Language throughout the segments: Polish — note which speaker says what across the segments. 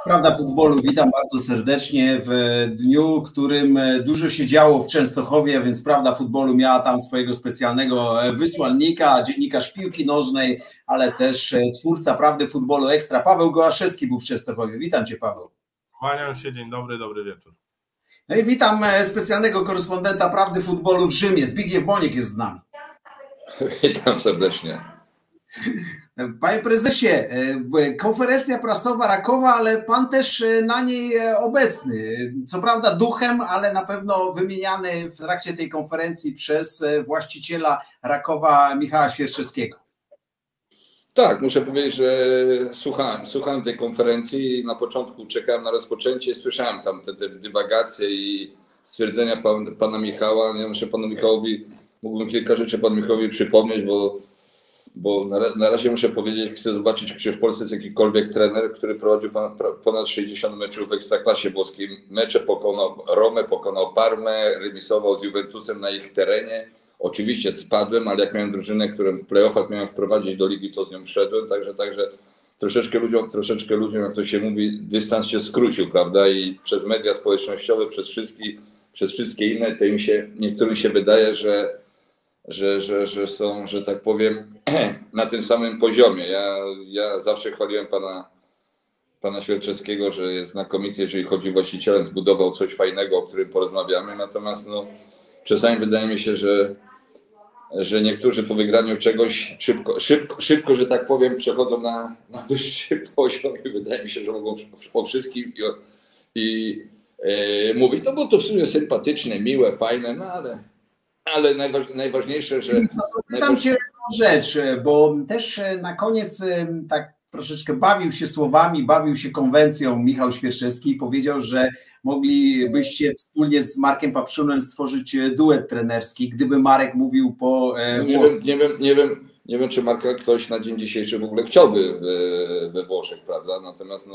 Speaker 1: Prawda Futbolu, witam bardzo serdecznie w dniu, którym dużo się działo w Częstochowie, więc Prawda Futbolu miała tam swojego specjalnego wysłannika, dziennikarz piłki nożnej, ale też twórca Prawdy Futbolu Ekstra, Paweł Gołaszewski był w Częstochowie. Witam Cię, Paweł.
Speaker 2: Kłaniam się, dzień dobry, dobry wieczór.
Speaker 1: No i witam specjalnego korespondenta Prawdy Futbolu w Rzymie, Zbigniew Boniek jest z nami.
Speaker 3: Witam serdecznie.
Speaker 1: Panie prezesie, konferencja prasowa Rakowa, ale pan też na niej obecny. Co prawda duchem, ale na pewno wymieniany w trakcie tej konferencji przez właściciela Rakowa Michała Świerczewskiego.
Speaker 3: Tak, muszę powiedzieć, że słuchałem tej konferencji i na początku czekałem na rozpoczęcie, słyszałem tam te dywagacje i stwierdzenia pana Michała. Ja myślę, panu Michałowi mógłbym kilka rzeczy panu Michałowi przypomnieć, bo na razie muszę powiedzieć, chcę zobaczyć, czy w Polsce jest jakikolwiek trener, który prowadził ponad 60 meczów w Ekstraklasie włoskiej. Mecze pokonał Romę, pokonał Parmę, remisował z Juventusem na ich terenie. Oczywiście spadłem, ale jak miałem drużynę, którą w playoffach miałem wprowadzić do ligi, to z nią wszedłem. Także troszeczkę ludziom, jak to się mówi, dystans się skrócił, prawda? I przez media społecznościowe, przez wszystkie inne, to niektórym się wydaje, że są, że tak powiem, na tym samym poziomie. Ja zawsze chwaliłem pana Świerczewskiego, że jest znakomity, jeżeli chodzi o właściciela, zbudował coś fajnego, o którym porozmawiamy. Natomiast czasami wydaje mi się, że niektórzy po wygraniu czegoś szybko, że tak powiem, przechodzą na wyższy poziom i wydaje mi się, że mogą po wszystkim i mówić, no bo to w sumie sympatyczne, miłe, fajne, no ale najważniejsze, że...
Speaker 1: Pytam Cię o rzecz, bo też na koniec tak troszeczkę bawił się słowami, bawił się konwencją Michał Świerczewski i powiedział, że moglibyście wspólnie z Markiem Papszunem stworzyć duet trenerski, gdyby Marek mówił po włosku.
Speaker 3: Nie wiem, czy Marka ktoś na dzień dzisiejszy w ogóle chciałby we Włoszech, prawda? Natomiast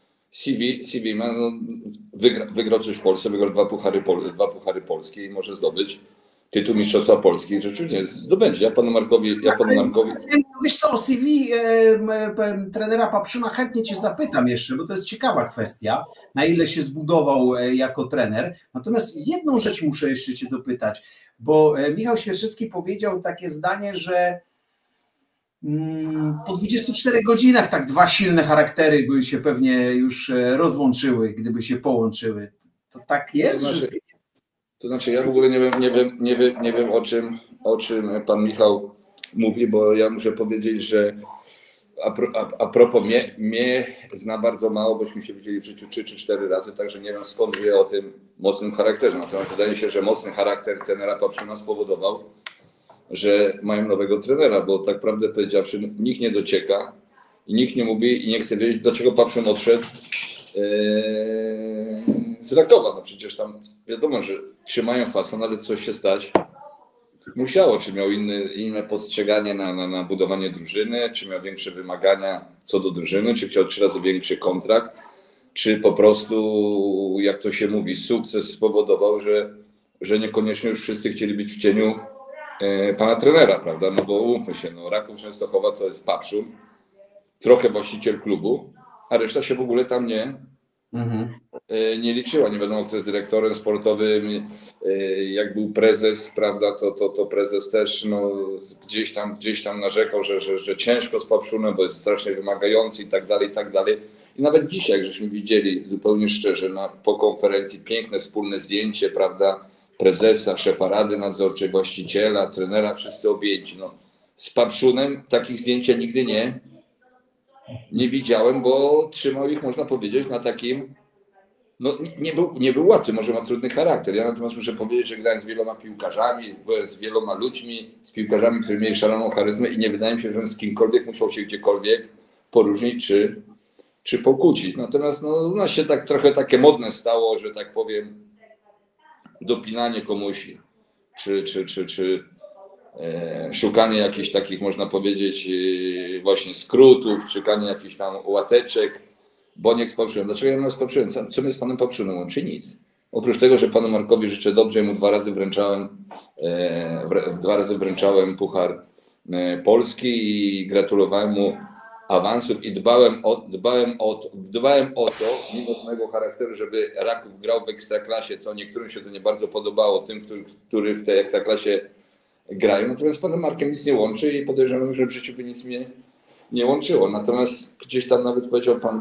Speaker 3: CV ma, wygrał coś w Polsce, wygrał dwa puchary polskie i może zdobyć tytuł Mistrzostwa Polski. Rzeczywiście zdobędzie. Ja panu Markowi...
Speaker 1: Wiesz co, o CV trenera Papszuna chętnie Cię zapytam jeszcze, bo to jest ciekawa kwestia, na ile się zbudował jako trener. Natomiast jedną rzecz muszę jeszcze Cię dopytać, bo Michał Świerczewski powiedział takie zdanie, że po 24 godzinach tak dwa silne charaktery by się pewnie już rozłączyły, gdyby się połączyły. To tak jest?
Speaker 3: To znaczy ja w ogóle nie wiem o czym pan Michał mówi, bo ja muszę powiedzieć, że a propos mnie zna bardzo mało, bośmy się widzieli w życiu 3 czy 4 razy, także nie wiem skąd wie o tym mocnym charakterze. Natomiast wydaje się, że mocny charakter trenera Papszuna spowodował, że mają nowego trenera, bo tak prawdę powiedziawszy nikt nie docieka i nikt nie mówi i nie chce wiedzieć, dlaczego Papszun odszedł z Rakowa. No przecież tam wiadomo, że trzymają fason, ale coś się stać musiało. Czy miał inne postrzeganie na budowanie drużyny, czy miał większe wymagania co do drużyny, czy chciał 3 razy większy kontrakt, czy po prostu, jak to się mówi, sukces spowodował, że niekoniecznie już wszyscy chcieli być w cieniu pana trenera, prawda? No bo umówmy się, Raków Częstochowa to jest Papszun, trochę właściciel klubu, a reszta się w ogóle tam nie liczyła. Nie wiadomo, kto jest dyrektorem sportowym. Jak był prezes, prawda, to prezes też gdzieś tam narzekał, że ciężko z Papszunem, bo jest strasznie wymagający i tak dalej, i tak dalej. I nawet dzisiaj, jak żeśmy widzieli zupełnie szczerze po konferencji piękne wspólne zdjęcie, prawda, prezesa, szefa Rady Nadzorczej, właściciela, trenera, wszyscy objęci. Z Papszunem takich zdjęć ja nigdy nie widziałem, bo trzymał ich, można powiedzieć, na takim, nie był łatwy, może ma trudny charakter. Ja natomiast muszę powiedzieć, że grałem z wieloma piłkarzami, byłem z wieloma ludźmi, z piłkarzami, którzy mieli szaloną charyzmę i nie wydaje mi się, że z kimkolwiek musiał się gdziekolwiek poróżnić czy pokłócić. Natomiast u nas się tak trochę takie modne stało, że tak powiem, dopinanie komuś, czy szukanie jakichś takich, można powiedzieć, właśnie skrótów, szukanie jakichś tam łateczek. Boniek z Papszunem. Dlaczego ja mnie spaprzyłem? Co mnie z panem Papszunem łączy? Nic. Oprócz tego, że panu Markowi życzę dobrze, mu 2 razy wręczałem puchar Polski i gratulowałem mu awansów i dbałem o to, mimo mojego charakteru, żeby Raków grał w Ekstraklasie, co niektórym się to nie bardzo podobało, tym, którzy w tej Ekstraklasie grają. Natomiast z panem Markiem nic nie łączy i podejrzewam, że w życiu by nic mnie nie łączyło. Natomiast gdzieś tam nawet powiedział pan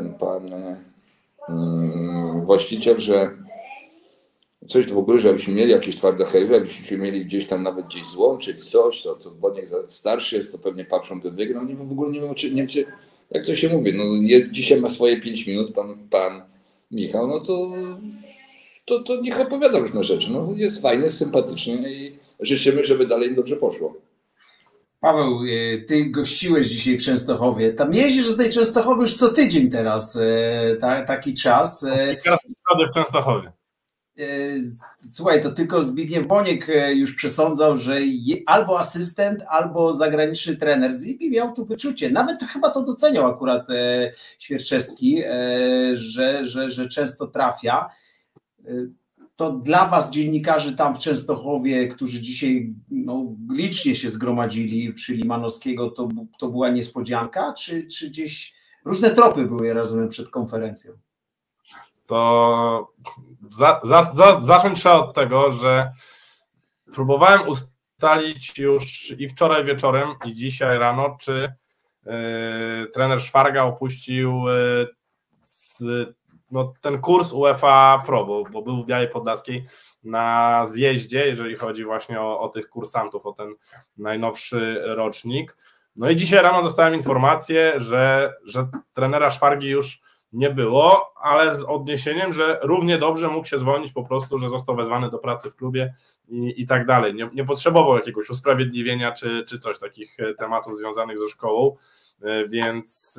Speaker 3: właściciel, że coś w ogóle, żebyśmy mieli jakieś twarde hejwy, jakbyśmy mieli gdzieś tam nawet gdzieś złączyć coś, co Boniek starszy jest, to pewnie Papszun by wygrał. Nie wiem, w ogóle nie wiem, jak to się mówi. No, dzisiaj ma swoje 5 minut, pan Michał, no to niech opowiada różne rzeczy. No, jest fajny, jest sympatyczny i życzymy, żeby dalej im dobrze poszło.
Speaker 1: Paweł, ty gościłeś dzisiaj w Częstochowie. Tam jeździsz do tej Częstochowy już co tydzień teraz, taki czas.
Speaker 2: Teraz w Częstochowie.
Speaker 1: Słuchaj, to tylko Zbigniew Boniek już przesądzał, że albo asystent, albo zagraniczny trener Zibi miał tu wyczucie. Nawet chyba to doceniał akurat Świerczewski, że często trafia. To dla was, dziennikarzy tam w Częstochowie, którzy dzisiaj licznie się zgromadzili przy Limanowskiego, to była niespodzianka? Czy gdzieś różne tropy były, ja rozumiem, przed konferencją?
Speaker 2: To zacząć trzeba od tego, że próbowałem ustalić już i wczoraj wieczorem, i dzisiaj rano, czy trener Szwarga opuścił ten kurs UEFA Pro, bo był w Białej Podlaskiej na zjeździe, jeżeli chodzi właśnie o tych kursantów, o ten najnowszy rocznik. No i dzisiaj rano dostałem informację, że trenera Szwargi już nie było, ale z odniesieniem, że równie dobrze mógł się zwolnić po prostu, że został wezwany do pracy w klubie i tak dalej. Nie potrzebował jakiegoś usprawiedliwienia czy coś, takich tematów związanych ze szkołą, więc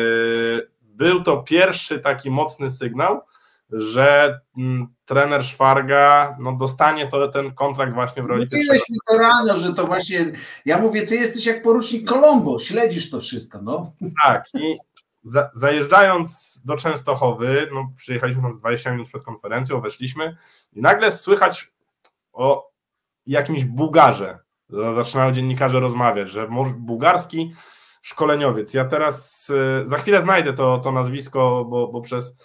Speaker 2: był to pierwszy taki mocny sygnał, że trener Szwarga dostanie ten kontrakt właśnie w roli pierwszego.
Speaker 1: Mówiłeś mi to rano, że to właśnie, ja mówię, ty jesteś jak porucznik Colombo, śledzisz to wszystko, no.
Speaker 2: Tak, i zajeżdżając do Częstochowy, przyjechaliśmy tam 20 minut przed konferencją, weszliśmy i nagle słychać o jakimś Bułgarze. Zaczynają dziennikarze rozmawiać, że może bułgarski szkoleniowiec. Ja teraz za chwilę znajdę to nazwisko, bo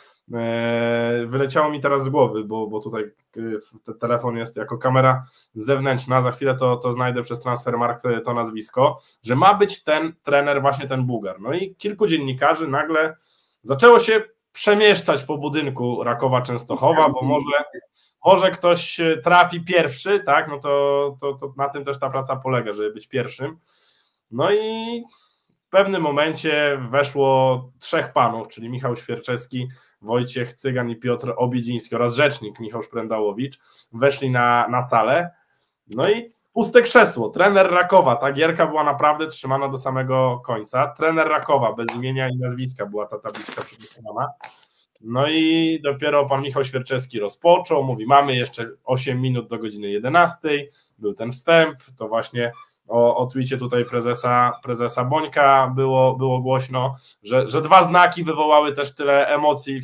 Speaker 2: wyleciało mi teraz z głowy, bo tutaj telefon jest jako kamera zewnętrzna, za chwilę to znajdę przez Transfermarkt to nazwisko, że ma być ten trener, właśnie ten Bułgar. No i kilku dziennikarzy nagle zaczęło się przemieszczać po budynku Rakowa Częstochowa, bo może ktoś trafi pierwszy, tak, no to na tym też ta praca polega, żeby być pierwszym. No i w pewnym momencie weszło 3 panów, czyli Michał Świerczewski, Wojciech Cygan i Piotr Obiedziński oraz rzecznik Michał Szprendałowicz weszli na salę, no i puste krzesło, trener Rakowa, ta gierka była naprawdę trzymana do samego końca, trener Rakowa, bez imienia i nazwiska była ta tabliczka przygotowana, no i dopiero pan Michał Świerczewski rozpoczął, mówi, mamy jeszcze 8 minut do godziny 11, był ten wstęp, to właśnie o twicie tutaj prezesa Bońka było głośno, że 2 znaki wywołały też tyle emocji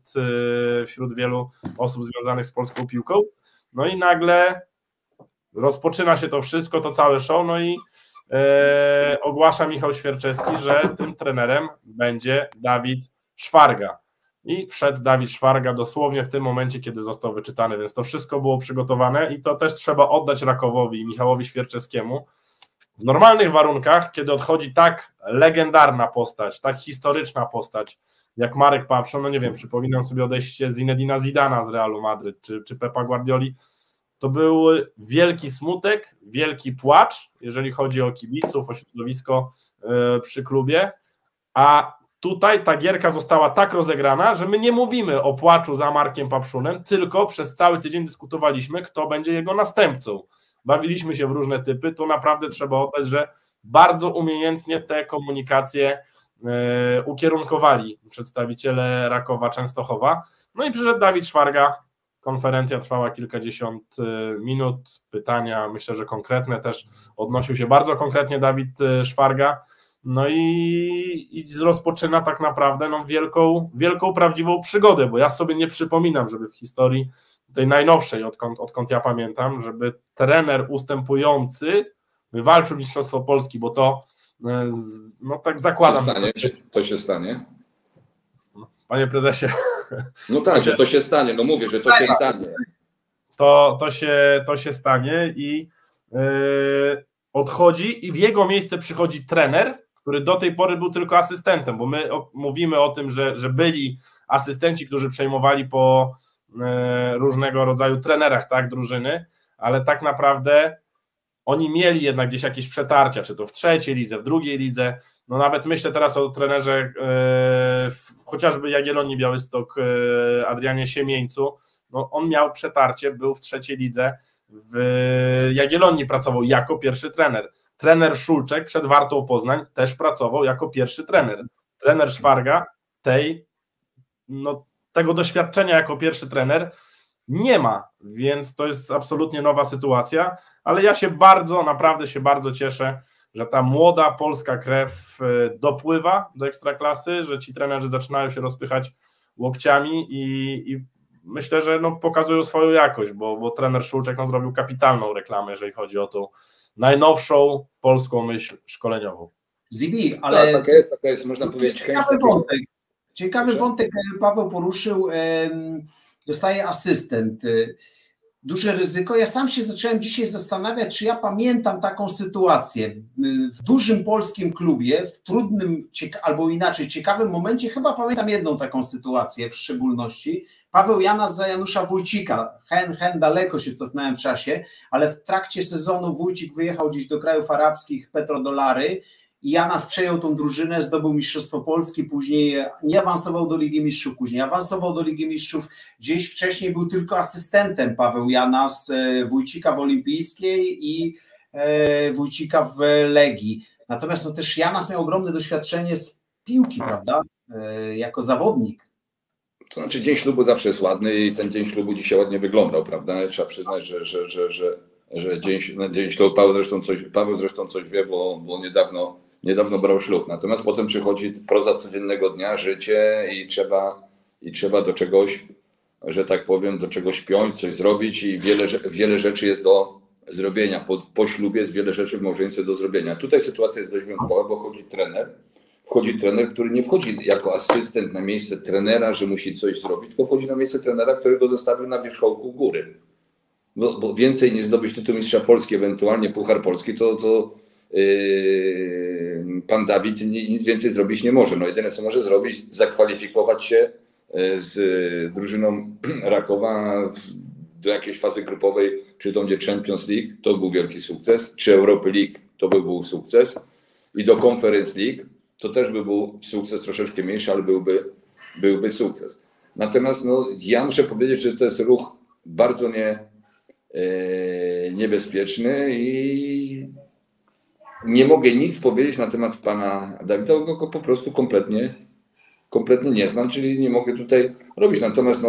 Speaker 2: wśród wielu osób związanych z polską piłką. No i nagle rozpoczyna się to wszystko, to całe show, no i ogłasza Michał Świerczewski, że tym trenerem będzie Dawid Szwarga. I wszedł Dawid Szwarga dosłownie w tym momencie, kiedy został wyczytany, więc to wszystko było przygotowane i to też trzeba oddać Rakowowi i Michałowi Świerczewskiemu. W normalnych warunkach, kiedy odchodzi tak legendarna postać, tak historyczna postać, jak Marek Papszun, no nie wiem, przypominam sobie odejście Zinedina Zidana z Realu Madryt, czy Pepa Guardioli, to był wielki smutek, wielki płacz, jeżeli chodzi o kibiców, o środowisko przy klubie, a tutaj ta gierka została tak rozegrana, że my nie mówimy o płaczu za Markiem Papszunem, tylko przez cały tydzień dyskutowaliśmy, kto będzie jego następcą. Bawiliśmy się w różne typy, tu naprawdę trzeba oddać, że bardzo umiejętnie te komunikacje ukierunkowali przedstawiciele Rakowa Częstochowa. No i przyszedł Dawid Szwarga, konferencja trwała kilkadziesiąt minut, pytania myślę, że konkretne też, odnosił się bardzo konkretnie Dawid Szwarga, no i rozpoczyna tak naprawdę wielką prawdziwą przygodę, bo ja sobie nie przypominam, żeby w historii tej najnowszej, odkąd ja pamiętam, żeby trener ustępujący wywalczył Mistrzostwo Polski, bo to No tak zakładam.
Speaker 3: To się stanie?
Speaker 2: Panie prezesie.
Speaker 3: No tak, że to się stanie, no mówię, że to się stanie.
Speaker 2: To się stanie i odchodzi i w jego miejsce przychodzi trener, który do tej pory był tylko asystentem, bo my mówimy o tym, że byli asystenci, którzy przejmowali po różnego rodzaju trenerach, tak, drużyny, ale tak naprawdę oni mieli jednak gdzieś jakieś przetarcia, czy to w trzeciej lidze, w drugiej lidze. No nawet myślę teraz o trenerze chociażby Jagiellonii Białystok, Adrianie Siemieńcu. No on miał przetarcie, był w trzeciej lidze, w Jagiellonii pracował jako pierwszy trener. Trener Szulczek przed Wartą Poznań też pracował jako pierwszy trener. Trener Szwarga tego doświadczenia jako pierwszy trener nie ma, więc to jest absolutnie nowa sytuacja, ale ja się naprawdę się bardzo cieszę, że ta młoda polska krew dopływa do Ekstraklasy, że ci trenerzy zaczynają się rozpychać łokciami i myślę, że pokazują swoją jakość, bo trener Szulczek zrobił kapitalną reklamę, jeżeli chodzi o tą najnowszą polską myśl szkoleniową.
Speaker 1: Zibi, ale
Speaker 3: taka jest, można powiedzieć.
Speaker 1: Ciekawy wątek Paweł poruszył, dostaje asystent. Duże ryzyko. Ja sam się zacząłem dzisiaj zastanawiać, czy ja pamiętam taką sytuację w dużym polskim klubie, w trudnym, albo inaczej, ciekawym momencie. Chyba pamiętam jedną taką sytuację w szczególności. Paweł Janas za Janusza Wójcika. Daleko się cofnąłem w czasie, ale w trakcie sezonu Wójcik wyjechał gdzieś do krajów arabskich, petrodolary, i Janas przejął tą drużynę, zdobył Mistrzostwo Polski, później nie awansował do Ligi Mistrzów, później awansował do Ligi Mistrzów, gdzieś wcześniej był tylko asystentem Paweł Janas, Wójcika w Olimpijskiej i Wójcika w Legii. Natomiast też Janas miał ogromne doświadczenie z piłki, prawda, jako zawodnik.
Speaker 3: To znaczy dzień ślubu zawsze jest ładny i ten dzień ślubu dzisiaj ładnie wyglądał, prawda? Trzeba przyznać, że dzień ślubu, Paweł zresztą coś wie, bo niedawno brał ślub. Natomiast potem przychodzi proza codziennego dnia, życie i trzeba do czegoś, że tak powiem, do czegoś piąć, coś zrobić i wiele rzeczy jest do zrobienia. Po ślubie jest wiele rzeczy w małżeństwie do zrobienia. Tutaj sytuacja jest dość wyjątkowa, bo wchodzi trener, który nie wchodzi jako asystent na miejsce trenera, że musi coś zrobić, tylko wchodzi na miejsce trenera, którego zostawił na wierzchołku góry. Bo więcej nie zdobyć tytuł mistrza Polski, ewentualnie Puchar Polski, to pan Dawid nic więcej zrobić nie może. No jedyne co może zrobić, zakwalifikować się z drużyną Rakowa do jakiejś fazy grupowej, czy to będzie Champions League, to był wielki sukces, czy Europa League, to by był sukces i do Conference League, to też by był sukces troszeczkę mniejszy, ale byłby sukces. Natomiast ja muszę powiedzieć, że to jest ruch bardzo niebezpieczny i nie mogę nic powiedzieć na temat pana Dawida, bo go po prostu kompletnie nie znam, czyli nie mogę tutaj robić. Natomiast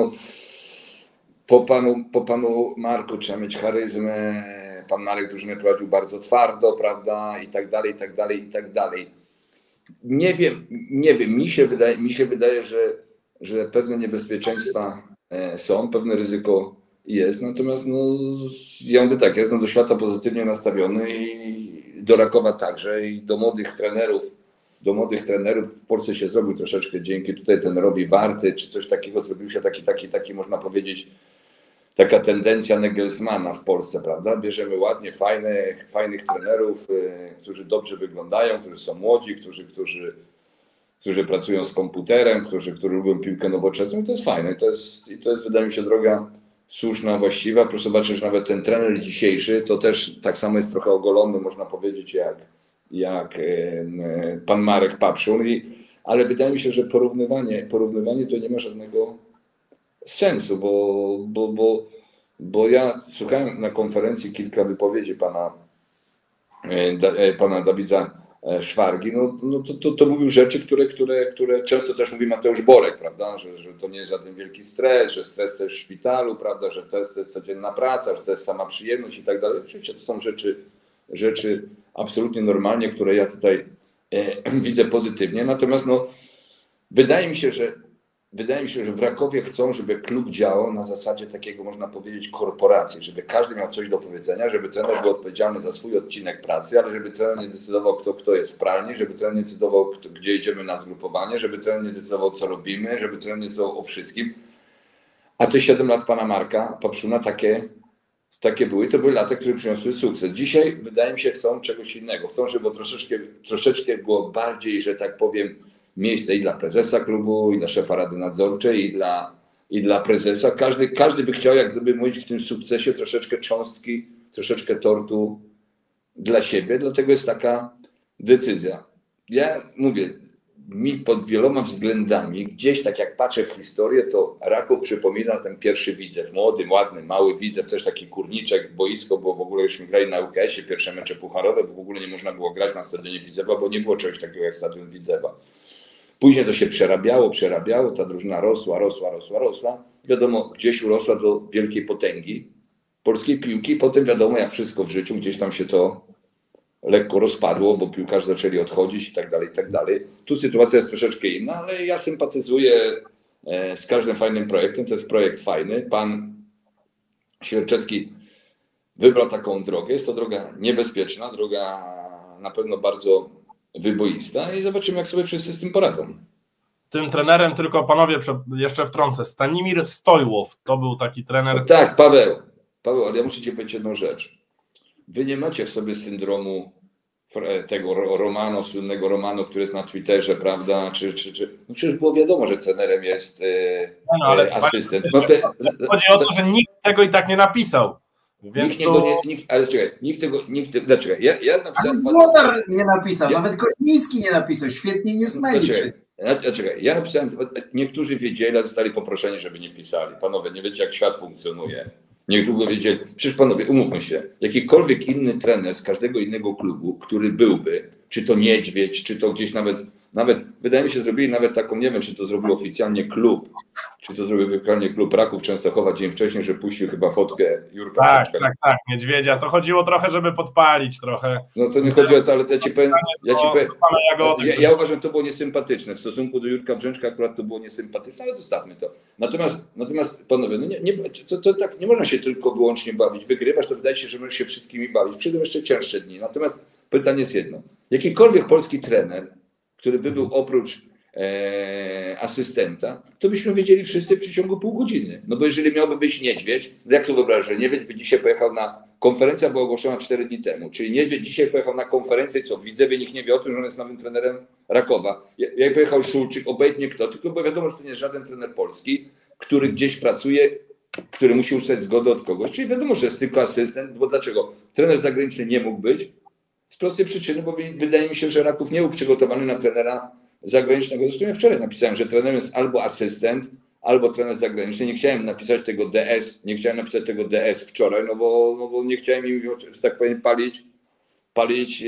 Speaker 3: po panu Marku trzeba mieć charyzmę, pan Marek drużynę prowadził bardzo twardo, prawda, i tak dalej. Nie wiem, mi się wydaje, że pewne niebezpieczeństwa są, pewne ryzyko jest, natomiast ja mówię tak, ja jestem do świata pozytywnie nastawiony i do Rakowa także i do młodych trenerów w Polsce się zrobił troszeczkę dzięki tutaj trenerowi Warty, czy coś takiego, zrobił się taki można powiedzieć, taka tendencja Nagelsmana w Polsce, prawda? Bierzemy ładnie, fajnych trenerów, którzy dobrze wyglądają, którzy są młodzi, którzy pracują z komputerem, którzy lubią piłkę nowoczesną i to jest fajne. I to jest wydaje mi się droga słuszna, właściwa. Proszę zobaczyć, że nawet ten trener dzisiejszy to też tak samo jest trochę ogolony, można powiedzieć, jak pan Marek Papszun, ale wydaje mi się, że porównywanie to nie ma żadnego sensu, bo ja słuchałem na konferencji kilka wypowiedzi pana Dawida Szwargi, to mówił rzeczy, które często też mówi Mateusz Borek, prawda, że to nie jest żaden wielki stres, że stres to jest w szpitalu, prawda, że to jest codzienna praca, że to jest sama przyjemność i tak dalej. Oczywiście to są rzeczy absolutnie normalnie, które ja tutaj widzę pozytywnie, natomiast wydaje mi się, że wydaje mi się, że w Rakowie chcą, żeby klub działał na zasadzie takiego, można powiedzieć, korporacji, żeby każdy miał coś do powiedzenia, żeby trener był odpowiedzialny za swój odcinek pracy, ale żeby trener nie decydował, kto jest w pralni, żeby trener nie decydował, gdzie idziemy na zgrupowanie, żeby trener nie decydował, co robimy, żeby trener nie decydował o wszystkim. A te 7 lat pana Marka Papszuna takie były, to były lata, które przyniosły sukces. Dzisiaj, wydaje mi się, chcą czegoś innego. Chcą, żeby troszeczkę było bardziej, że tak powiem, miejsce i dla prezesa klubu, i dla szefa Rady Nadzorczej, i dla prezesa. Każdy by chciał, jak gdyby mówić w tym sukcesie, troszeczkę cząstki, troszeczkę tortu dla siebie. Dlatego jest taka decyzja. Ja mówię, mi pod wieloma względami, gdzieś tak jak patrzę w historię, to Raków przypomina ten pierwszy Widzew. Młody, ładny, mały Widzew, też taki kurniczek, boisko, bo w ogóle już grali na UKS-ie, pierwsze mecze pucharowe, bo w ogóle nie można było grać na stadionie Widzewa, bo nie było czegoś takiego jak stadion Widzewa. Później to się przerabiało, ta drużyna rosła. Wiadomo, gdzieś urosła do wielkiej potęgi polskiej piłki. Potem wiadomo, jak wszystko w życiu, gdzieś tam się to lekko rozpadło, bo piłkarze zaczęli odchodzić i tak dalej. Tu sytuacja jest troszeczkę inna, ale ja sympatyzuję z każdym fajnym projektem. To jest projekt fajny. Pan Świerczewski wybrał taką drogę. Jest to droga niebezpieczna, droga na pewno bardzo wyboista i zobaczymy, jak sobie wszyscy z tym poradzą.
Speaker 2: Tym trenerem, tylko panowie, jeszcze wtrącę, Stanimir Stojłow, to był taki trener.
Speaker 3: No tak, Paweł, ale ja muszę ci powiedzieć jedną rzecz. Wy nie macie w sobie syndromu tego słynnego Romano, który jest na Twitterze, prawda? No przecież było wiadomo, że trenerem jest asystent.
Speaker 2: Chodzi o to, że nikt tego i tak nie napisał. Więc
Speaker 3: ja napisałem...
Speaker 1: Włodar nie napisał, nawet Koźmiński nie napisał, świetnie newsmaili.
Speaker 3: Ja napisałem, niektórzy wiedzieli, ale zostali poproszeni, żeby nie pisali. Panowie, nie wiecie, jak świat funkcjonuje. Niektórzy wiedzieli. Przecież panowie, umówmy się, jakikolwiek inny trener z każdego innego klubu, który byłby, czy to Niedźwiedź, czy to gdzieś nawet wydaje mi się, zrobili nawet taką, nie wiem, czy to zrobił oficjalnie klub, czy to zrobił oficjalnie klub Raków Częstochowa dzień wcześniej, że puścił chyba fotkę Jurka Brzęczka.
Speaker 2: Tak, Niedźwiedzia. To chodziło trochę, żeby podpalić trochę.
Speaker 3: No to nie chodzi o to, ale ja ci powiem, ja uważam, że to było niesympatyczne. W stosunku do Jurka Brzęczka akurat to było niesympatyczne, ale zostawmy to. Natomiast panowie, no to tak nie można się tylko wyłącznie bawić. Wygrywasz, to wydaje się, że możesz się wszystkimi bawić. Przyjdą jeszcze cięższe dni. Natomiast pytanie jest jedno. Jakikolwiek polski trener, który by był oprócz asystenta, to byśmy wiedzieli wszyscy w przeciągu pół godziny. No bo jeżeli miałby być Niedźwiedź, jak sobie wyobrażasz, że Niedźwiedź by dzisiaj pojechał konferencja była ogłoszona 4 dni temu, czyli Niedźwiedź dzisiaj pojechał na konferencję, co w Widzewie nikt nie wie o tym, że on jest nowym trenerem Rakowa. Jak pojechał Szulczyk, obojętnie kto, tylko bo wiadomo, że to nie jest żaden trener polski, który gdzieś pracuje, który musi uzyskać zgodę od kogoś, czyli wiadomo, że jest tylko asystent, bo dlaczego? Trener zagraniczny nie mógł być, z prostej przyczyny, bo wydaje mi się, że Raków nie był przygotowany na trenera zagranicznego. Zresztą ja wczoraj napisałem, że trenerem jest albo asystent, albo trener zagraniczny. Nie chciałem napisać tego DS wczoraj, no bo nie chciałem im, że tak powiem, palić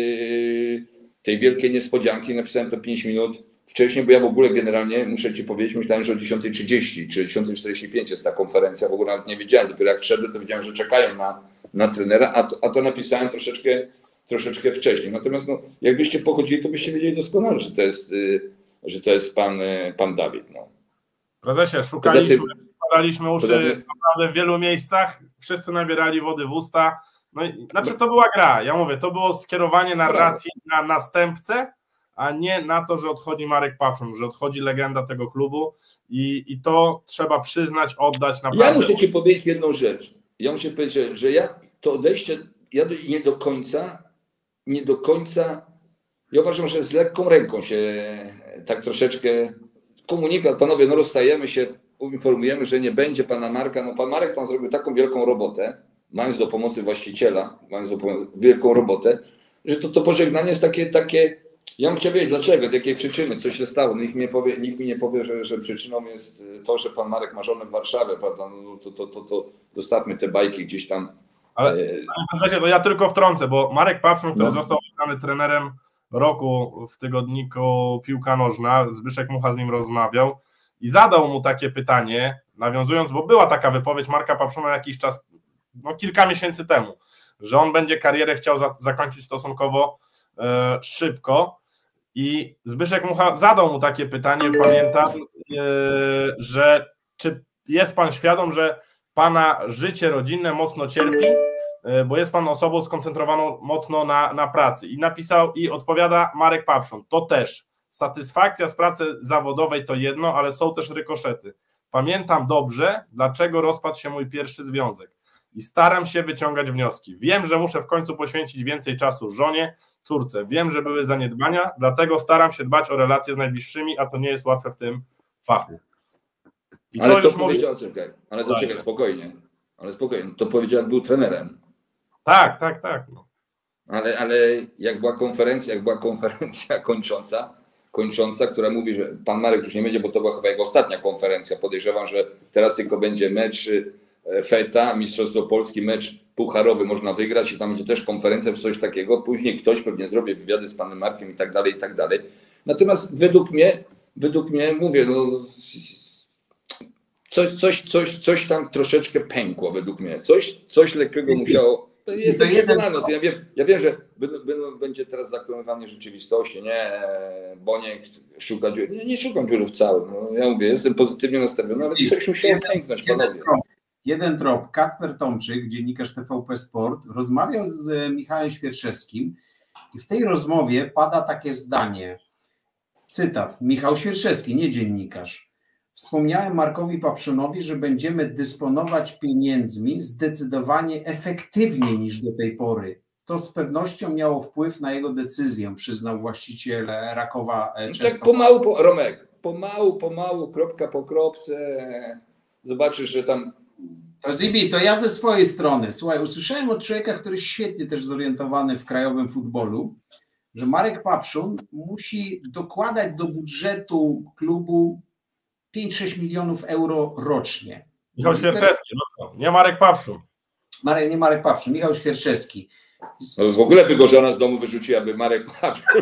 Speaker 3: tej wielkiej niespodzianki. Napisałem to 5 minut wcześniej, bo ja w ogóle generalnie, muszę ci powiedzieć, myślałem, że o 10:30 czy 10:45 jest ta konferencja. W ogóle nawet nie wiedziałem. Dopiero jak wszedłem, to wiedziałem, że czekają na trenera, a to napisałem troszeczkę wcześniej. Natomiast jakbyście pochodzili, to byście wiedzieli doskonale, że to jest pan Dawid. No.
Speaker 2: Prezesie, szukaliśmy uszy naprawdę w wielu miejscach, wszyscy nabierali wody w usta. No i, to była gra. Ja mówię, to było skierowanie narracji na następcę, a nie na to, że odchodzi Marek Papszun, że odchodzi legenda tego klubu i to trzeba przyznać, oddać naprawdę.
Speaker 3: Ja muszę ci powiedzieć jedną rzecz. Ja muszę powiedzieć, że to odejście, nie do końca, ja uważam, że z lekką ręką się tak troszeczkę komunikat, panowie, rozstajemy się, informujemy, że nie będzie pana Marka. No pan Marek tam zrobił taką wielką robotę, mając do pomocy właściciela, wielką robotę, że to pożegnanie jest takie, ja bym chciał wiedzieć dlaczego, z jakiej przyczyny, co się stało. Nikt mi nie powie, że przyczyną jest to, że pan Marek ma żonę w Warszawie, prawda? No to dostawmy te bajki gdzieś tam.
Speaker 2: Ale to ja tylko wtrącę, bo Marek Papszun, który został wybrany trenerem roku w tygodniku Piłka Nożna, Zbyszek Mucha z nim rozmawiał i zadał mu takie pytanie, nawiązując, bo była taka wypowiedź Marka Papszuna jakiś czas, kilka miesięcy temu, że on będzie karierę chciał zakończyć stosunkowo szybko i Zbyszek Mucha zadał mu takie pytanie, pamiętam, że czy jest pan świadom, że pana życie rodzinne mocno cierpi, bo jest pan osobą skoncentrowaną mocno na pracy. I napisał, i odpowiada Marek Papszun, to też. Satysfakcja z pracy zawodowej to jedno, ale są też rykoszety. Pamiętam dobrze, dlaczego rozpadł się mój pierwszy związek i staram się wyciągać wnioski. Wiem, że muszę w końcu poświęcić więcej czasu żonie, córce. Wiem, że były zaniedbania, dlatego staram się dbać o relacje z najbliższymi, a to nie jest łatwe w tym fachu.
Speaker 3: I ale to powiedział, ale to czekaj, spokojnie. Ale spokojnie, to powiedział, jak był trenerem.
Speaker 2: Tak. No.
Speaker 3: Ale jak była konferencja kończąca, która mówi, że pan Marek już nie będzie, bo to była chyba jego ostatnia konferencja. Podejrzewam, że teraz tylko będzie mecz FETA, Mistrzostwo Polski, mecz pucharowy można wygrać i tam będzie też konferencja czy coś takiego. Później ktoś pewnie zrobi wywiady z panem Markiem i tak dalej. Natomiast według mnie mówię, no, coś tam troszeczkę pękło według mnie. Coś lekkiego musiało. Jestem przekonany, to ja wiem, że będzie teraz zakłamywanie rzeczywistości. Nie, Boniek szuka dziur. Nie szukam dziurów całych. No, ja mówię, jestem pozytywnie nastawiony, ale coś musiało pęknąć, panowie.
Speaker 1: Jeden trop. Kacper Tomczyk, dziennikarz TVP Sport, rozmawiał z Michałem Świerczewskim i w tej rozmowie pada takie zdanie. Cytat. Michał Świerczewski, nie dziennikarz. Wspomniałem Markowi Papszunowi, że będziemy dysponować pieniędzmi zdecydowanie efektywniej niż do tej pory. To z pewnością miało wpływ na jego decyzję, przyznał właściciel Rakowa Częstochowa.
Speaker 3: Tak pomału, Romek, pomału, kropka po kropce. Zobaczysz, że tam...
Speaker 1: Zibi, to ja ze swojej strony. Słuchaj, usłyszałem od człowieka, który jest świetnie też zorientowany w krajowym futbolu, że Marek Papszun musi dokładać do budżetu klubu 5-6 milionów euro rocznie.
Speaker 2: Michał Świerczewski, no, nie Marek Papszun.
Speaker 1: Nie Marek Papszun, Michał Świerczewski.
Speaker 3: No, w ogóle by go żona z domu wyrzuciła, aby Marek Papszun.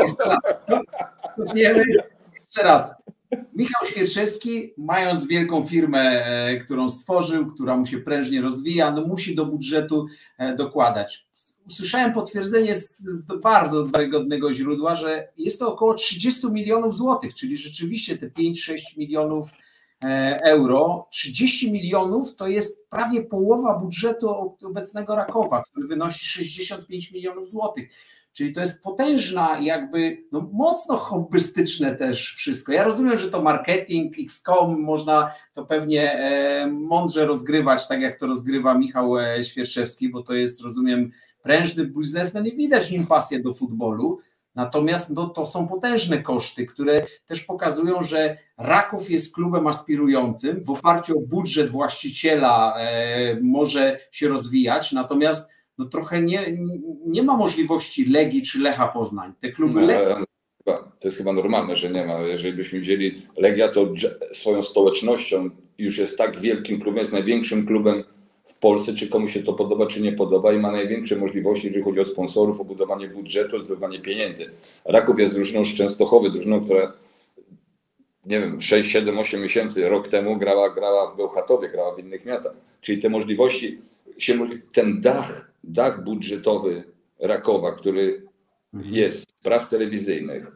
Speaker 1: Cofniemy. Jeszcze raz. Michał Świerczewski, mając wielką firmę, którą stworzył, która mu się prężnie rozwija, no musi do budżetu dokładać. Usłyszałem potwierdzenie z bardzo wiarygodnego źródła, że jest to około 30 milionów złotych, czyli rzeczywiście te 5-6 milionów euro. 30 milionów to jest prawie połowa budżetu obecnego Rakowa, który wynosi 65 milionów złotych. Czyli to jest potężna, jakby no mocno hobbystyczne też wszystko. Ja rozumiem, że to marketing, XCOM, można to pewnie mądrze rozgrywać, tak jak to rozgrywa Michał Świerczewski, bo to jest, rozumiem, prężny biznesmen i widać nim pasję do futbolu. Natomiast no, to są potężne koszty, które też pokazują, że Raków jest klubem aspirującym, w oparciu o budżet właściciela może się rozwijać, natomiast no trochę nie ma możliwości Legii czy Lecha Poznań. Te kluby
Speaker 3: to jest chyba normalne, że nie ma. Jeżeli byśmy wzięli Legia, to swoją stołecznością już jest tak wielkim klubem, jest największym klubem w Polsce, czy komuś się to podoba, czy nie podoba i ma największe możliwości, jeżeli chodzi o sponsorów, o budowanie budżetu, o zdobywanie pieniędzy. Raków jest drużyną z Częstochowy, drużyną, która nie wiem, 6, 7, 8 miesięcy, rok temu grała w Bełchatowie, grała w innych miastach. Czyli te możliwości, ten dach budżetowy Rakowa, który jest z praw telewizyjnych,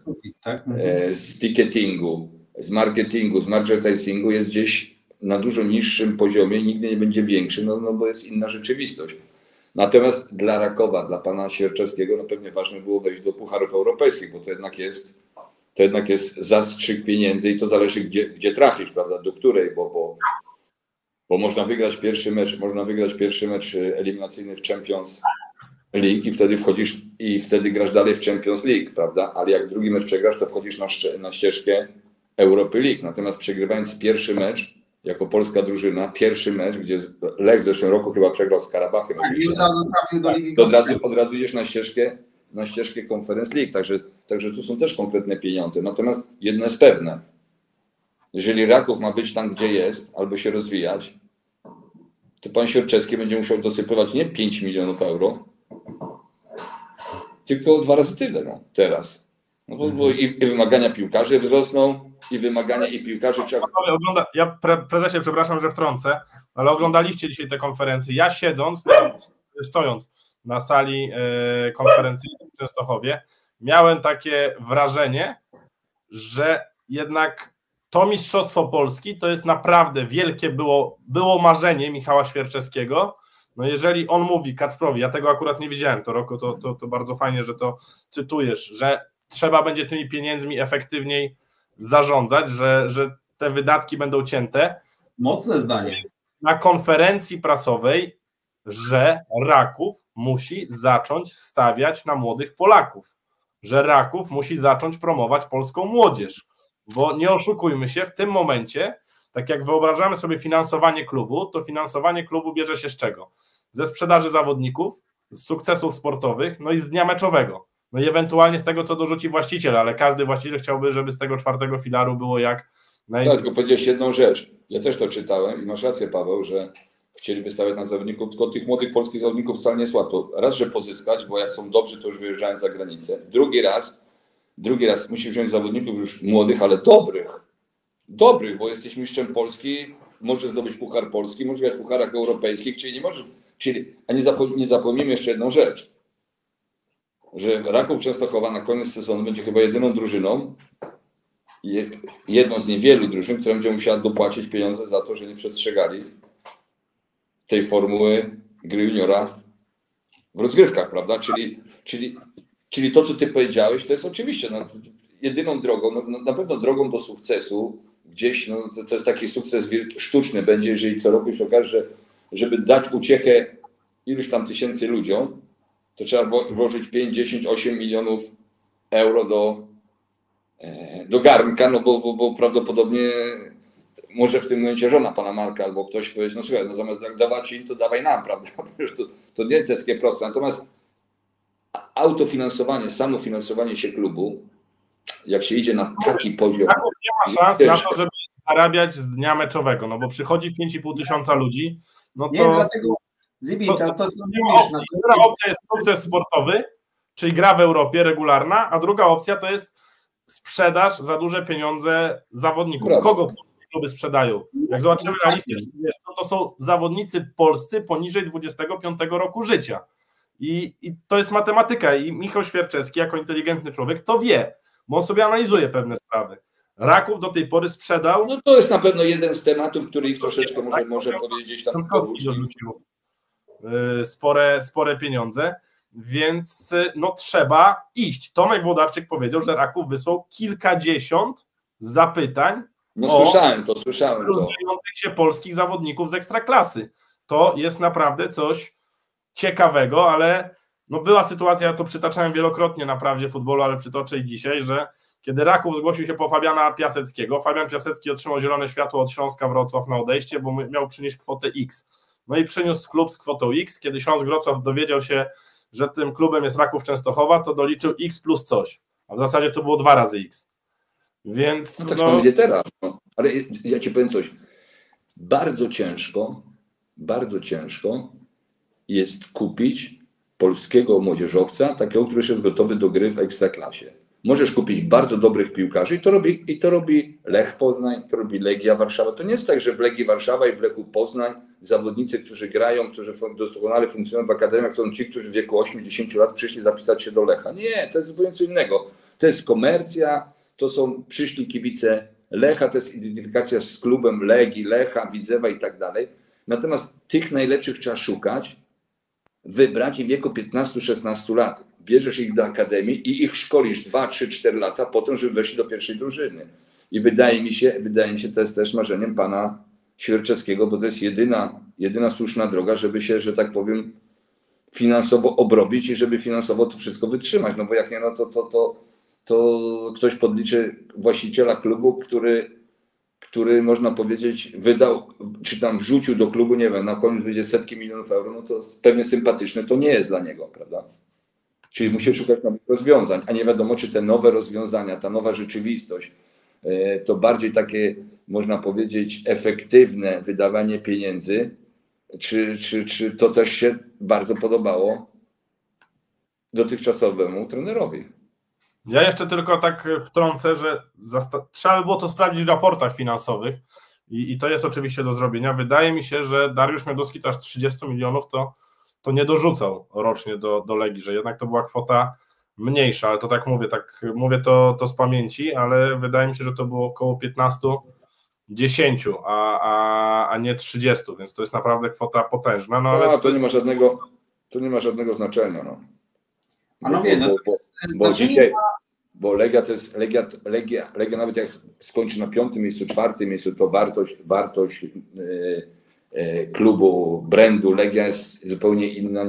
Speaker 3: z ticketingu, z marketingu, z merchandisingu jest gdzieś na dużo niższym poziomie, nigdy nie będzie większy, no bo jest inna rzeczywistość. Natomiast dla Rakowa, dla pana Świerczewskiego, no pewnie ważne było wejść do pucharów europejskich, bo to jednak jest zastrzyk pieniędzy i to zależy gdzie trafisz, prawda, do której, bo można wygrać pierwszy mecz eliminacyjny w Champions League i wtedy wchodzisz i wtedy grasz dalej w Champions League, prawda? Ale jak drugi mecz przegrasz, to wchodzisz na ścieżkę Europy League. Natomiast przegrywając pierwszy mecz, jako polska drużyna, pierwszy mecz, gdzie Lech w zeszłym roku chyba przegrał z Karabachem.
Speaker 1: I od razu trafił do Ligi.
Speaker 3: Od razu idziesz na ścieżkę Conference League, także tu są też konkretne pieniądze. Natomiast jedno jest pewne. Jeżeli Raków ma być tam, gdzie jest, albo się rozwijać, to pan Świerczewski będzie musiał dosypywać nie 5 milionów euro, tylko 2 razy tyle teraz. No bo i wymagania piłkarzy wzrosną, i wymagania i piłkarzy trzeba...
Speaker 2: Ja prezesie, przepraszam, że wtrącę, ale oglądaliście dzisiaj te konferencje. Ja stojąc na sali konferencyjnej w Częstochowie, miałem takie wrażenie, że jednak to Mistrzostwo Polski to jest naprawdę wielkie było marzenie Michała Świerczewskiego. No jeżeli on mówi Kacprowi, ja tego akurat nie widziałem, to Roko, to bardzo fajnie, że to cytujesz, że trzeba będzie tymi pieniędzmi efektywniej zarządzać, że te wydatki będą cięte.
Speaker 1: Mocne zdanie.
Speaker 2: Na konferencji prasowej, że Raków musi zacząć stawiać na młodych Polaków, że Raków musi zacząć promować polską młodzież, bo nie oszukujmy się, w tym momencie, tak jak wyobrażamy sobie finansowanie klubu, to finansowanie klubu bierze się z czego? Ze sprzedaży zawodników, z sukcesów sportowych, no i z dnia meczowego. No i ewentualnie z tego, co dorzuci właściciel, ale każdy właściciel chciałby, żeby z tego czwartego filaru było jak
Speaker 3: Tak, tylko powiedziałeś jedną rzecz. Ja też to czytałem i masz rację, Paweł, że chcieli wystawiać na zawodników, tylko tych młodych polskich zawodników wcale nie jest łatwo. Raz, że pozyskać, bo jak są dobrzy, to już wyjeżdżają za granicę. Drugi raz musisz wziąć zawodników już młodych, ale dobrych, bo jesteś mistrzem Polski, możesz zdobyć Puchar Polski, możesz grać w pucharach europejskich, czyli nie możesz. A nie zapomnijmy jeszcze jedną rzecz, że Raków Częstochowa na koniec sezonu będzie chyba jedyną drużyną, jedną z niewielu drużyn, która będzie musiała dopłacić pieniądze za to, że nie przestrzegali tej formuły gry juniora w rozgrywkach, prawda? Czyli to, co ty powiedziałeś, to jest oczywiście jedyną drogą, na pewno drogą do sukcesu, gdzieś, to jest taki sukces sztuczny będzie, jeżeli co roku się okaże, że żeby dać uciechę iluś tam tysięcy ludziom, to trzeba włożyć 5, 10, 8 milionów euro do garnka, no bo prawdopodobnie może w tym momencie żona pana Marka albo ktoś powiedzieć, no słuchaj, no zamiast dawać im, to dawaj nam, prawda? To nie jest takie proste. Natomiast autofinansowanie, samofinansowanie się klubu, jak się idzie na taki poziom...
Speaker 2: Nie ma szans na to, żeby zarabiać z dnia meczowego, no bo przychodzi 5,5 tysiąca ludzi, no to...
Speaker 1: Nie, dlatego Zibi, to co mówisz...
Speaker 2: Jedna opcja jest sukces sportowy, czyli gra w Europie regularna, a druga opcja to jest sprzedaż za duże pieniądze zawodników.
Speaker 3: Brawo.
Speaker 2: Kogo kluby sprzedają? Jak zobaczymy na listę, to są zawodnicy polscy poniżej 25 roku życia. I to jest matematyka i Michał Świerczewski jako inteligentny człowiek to wie, bo on sobie analizuje pewne sprawy. Raków do tej pory sprzedał...
Speaker 3: No to jest na pewno jeden z tematów, który ich troszeczkę może powiedzieć tam...
Speaker 2: dorzucił spore pieniądze, więc no trzeba iść. Tomek Włodarczyk powiedział, że Raków wysłał kilkadziesiąt zapytań
Speaker 3: słyszałem to.
Speaker 2: rozwijających się polskich zawodników z Ekstraklasy. To jest naprawdę coś ciekawego, ale no była sytuacja, ja to przytaczałem wielokrotnie na Prawdzie Futbolu, ale przytoczę i dzisiaj, że kiedy Raków zgłosił się po Fabiana Piaseckiego, Fabian Piasecki otrzymał zielone światło od Śląska Wrocław na odejście, bo miał przynieść kwotę X. No i przyniósł klub z kwotą X. Kiedy Śląsk Wrocław dowiedział się, że tym klubem jest Raków Częstochowa, to doliczył X plus coś. A w zasadzie to było 2 razy X. Więc...
Speaker 3: No tak samo będzie teraz. Ale ja ci powiem coś. Bardzo ciężko jest kupić polskiego młodzieżowca, takiego, który jest gotowy do gry w Ekstraklasie. Możesz kupić bardzo dobrych piłkarzy i to robi Lech Poznań, to robi Legia Warszawa. To nie jest tak, że w Legii Warszawa i w Lechu Poznań zawodnicy, którzy grają, którzy doskonale funkcjonują w akademiach, są ci, którzy w wieku 8-10 lat przyszli zapisać się do Lecha. Nie, to jest zupełnie co innego. To jest komercja, przyszli kibice Lecha, to jest identyfikacja z klubem Legii, Lecha, Widzewa i tak dalej. Natomiast tych najlepszych trzeba szukać, wybrać i w wieku 15-16 lat. Bierzesz ich do akademii i ich szkolisz 2, 3, 4 lata po tym, żeby weszli do pierwszej drużyny. I wydaje mi się, to jest też marzeniem pana Świerczewskiego, bo to jest jedyna słuszna droga, żeby się, że tak powiem, finansowo obrobić i żeby finansowo to wszystko wytrzymać. No bo jak nie, no to ktoś podliczy właściciela klubu, który można powiedzieć wydał, czy tam wrzucił do klubu, nie wiem, na koniec będzie setki milionów euro, no to pewnie sympatyczne to nie jest dla niego, prawda? Czyli musi szukać nowych rozwiązań, a nie wiadomo, czy te nowe rozwiązania, ta nowa rzeczywistość, to bardziej takie, można powiedzieć, efektywne wydawanie pieniędzy, czy to też się bardzo podobało dotychczasowemu trenerowi.
Speaker 2: Ja jeszcze tylko tak wtrącę, że trzeba by było to sprawdzić w raportach finansowych i to jest oczywiście do zrobienia. Wydaje mi się, że Dariusz Mioduski to aż 30 milionów to nie dorzucał rocznie do Legii, że jednak to była kwota mniejsza, ale to tak mówię to z pamięci, ale wydaje mi się, że to było około 10, a nie 30, więc to jest naprawdę kwota potężna. No, ale
Speaker 3: to nie ma żadnego znaczenia. No. Bo Legia to jest Legia nawet jak skończy na 5. miejscu, 4. miejscu, to wartość klubu, brandu Legia jest zupełnie inna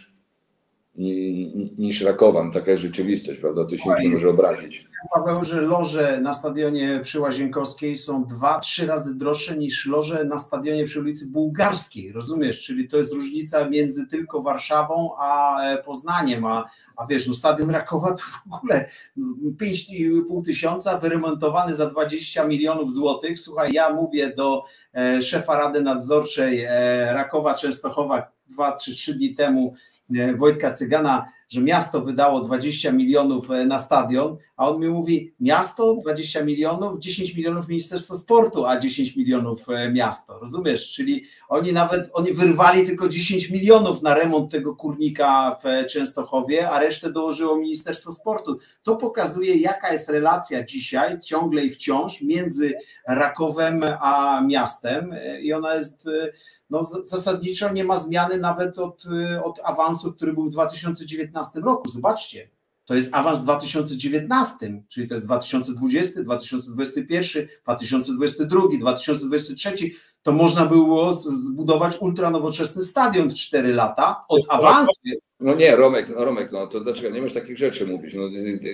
Speaker 3: niż Rakowan. Taka jest rzeczywistość, prawda? To się nie może obrazić.
Speaker 1: Paweł, że loże na stadionie przy Łazienkowskiej są 2-3 razy droższe niż loże na stadionie przy ulicy Bułgarskiej, rozumiesz? Czyli to jest różnica między tylko Warszawą a Poznaniem, a wiesz, no stadion Rakowa to w ogóle 5,5 tysiąca, wyremontowany za 20 milionów złotych. Słuchaj, ja mówię do szefa Rady Nadzorczej Rakowa Częstochowa 2 czy 3 dni temu, Wojtka Cygana, że miasto wydało 20 milionów na stadion, a on mi mówi, miasto 20 milionów, 10 milionów Ministerstwo Sportu, a 10 milionów miasto, rozumiesz? Czyli oni wyrwali tylko 10 milionów na remont tego kurnika w Częstochowie, a resztę dołożyło Ministerstwo Sportu. To pokazuje, jaka jest relacja dzisiaj, ciągle i wciąż, między Rakowem a miastem i ona jest... No, zasadniczo nie ma zmiany nawet od awansu, który był w 2019 roku. Zobaczcie, to jest awans w 2019, czyli to jest 2020, 2021, 2022, 2023. To można było zbudować ultranowoczesny stadion w 4 lata od awansu.
Speaker 3: No nie, Romek, no to dlaczego nie możesz takich rzeczy mówić? No,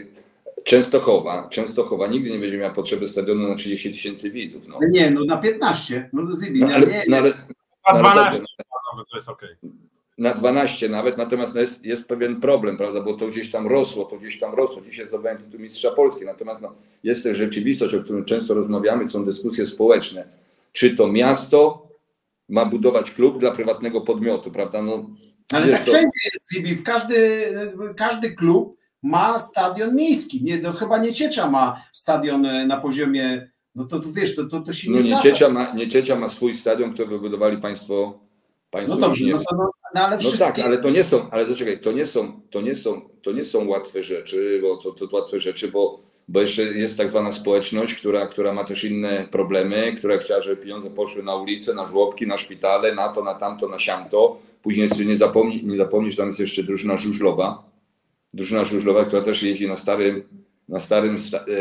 Speaker 3: Częstochowa nigdy nie będzie miała potrzeby stadionu na 30 tysięcy widzów. No.
Speaker 1: Nie, no na 15, no Zibi,
Speaker 2: na 12, że to jest okej.
Speaker 3: Na 12 nawet, natomiast jest pewien problem, prawda, bo to gdzieś tam rosło. Dzisiaj zdobyłem tytuł mistrza Polski, natomiast jest też rzeczywistość, o której często rozmawiamy, są dyskusje społeczne. Czy to miasto ma budować klub dla prywatnego podmiotu, prawda? No,
Speaker 1: ale tak wszędzie jest, Zibi, każdy klub ma stadion miejski. Nie, no chyba Nieciecha ma stadion na poziomie. No to wiesz, to się nie zdarza.
Speaker 3: Nieciecha ma swój stadion, który wybudowali państwo.
Speaker 1: No dobrze, ale wszystkie...
Speaker 3: No tak, ale to nie są, ale zaczekaj, to nie są łatwe rzeczy, bo jeszcze jest tak zwana społeczność, która ma też inne problemy, która chciała, żeby pieniądze poszły na ulice, na żłobki, na szpitale, na to, na tamto, na siamto. Później jeszcze nie zapomnieć, że tam jest jeszcze drużyna żużlowa, która też jeździ na starym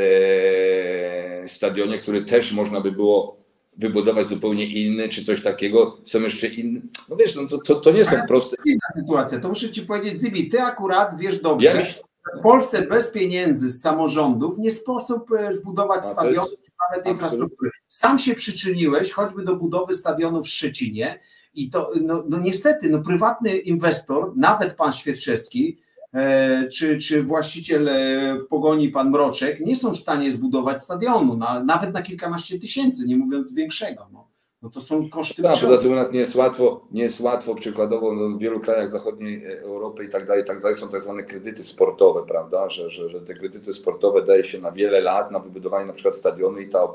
Speaker 3: stadionie, który też można by było wybudować zupełnie inny, czy coś takiego. Są jeszcze inne. No wiesz, no to nie są proste.
Speaker 1: Inna sytuacja, to muszę ci powiedzieć, Zibi, ty akurat wiesz dobrze, w Polsce bez pieniędzy z samorządów nie sposób zbudować stadionu, czy nawet infrastruktury. Sam się przyczyniłeś choćby do budowy stadionu w Szczecinie i to no niestety, prywatny inwestor, nawet pan Świerczewski, czy właściciel Pogoni, pan Mroczek, nie są w stanie zbudować stadionu, nawet na kilkanaście tysięcy, nie mówiąc większego. No to są koszty.
Speaker 3: Tak, poza tym nie jest łatwo, przykładowo w wielu krajach zachodniej Europy i tak dalej, są tak zwane kredyty sportowe, prawda, że te kredyty sportowe daje się na wiele lat na wybudowanie na przykład stadionu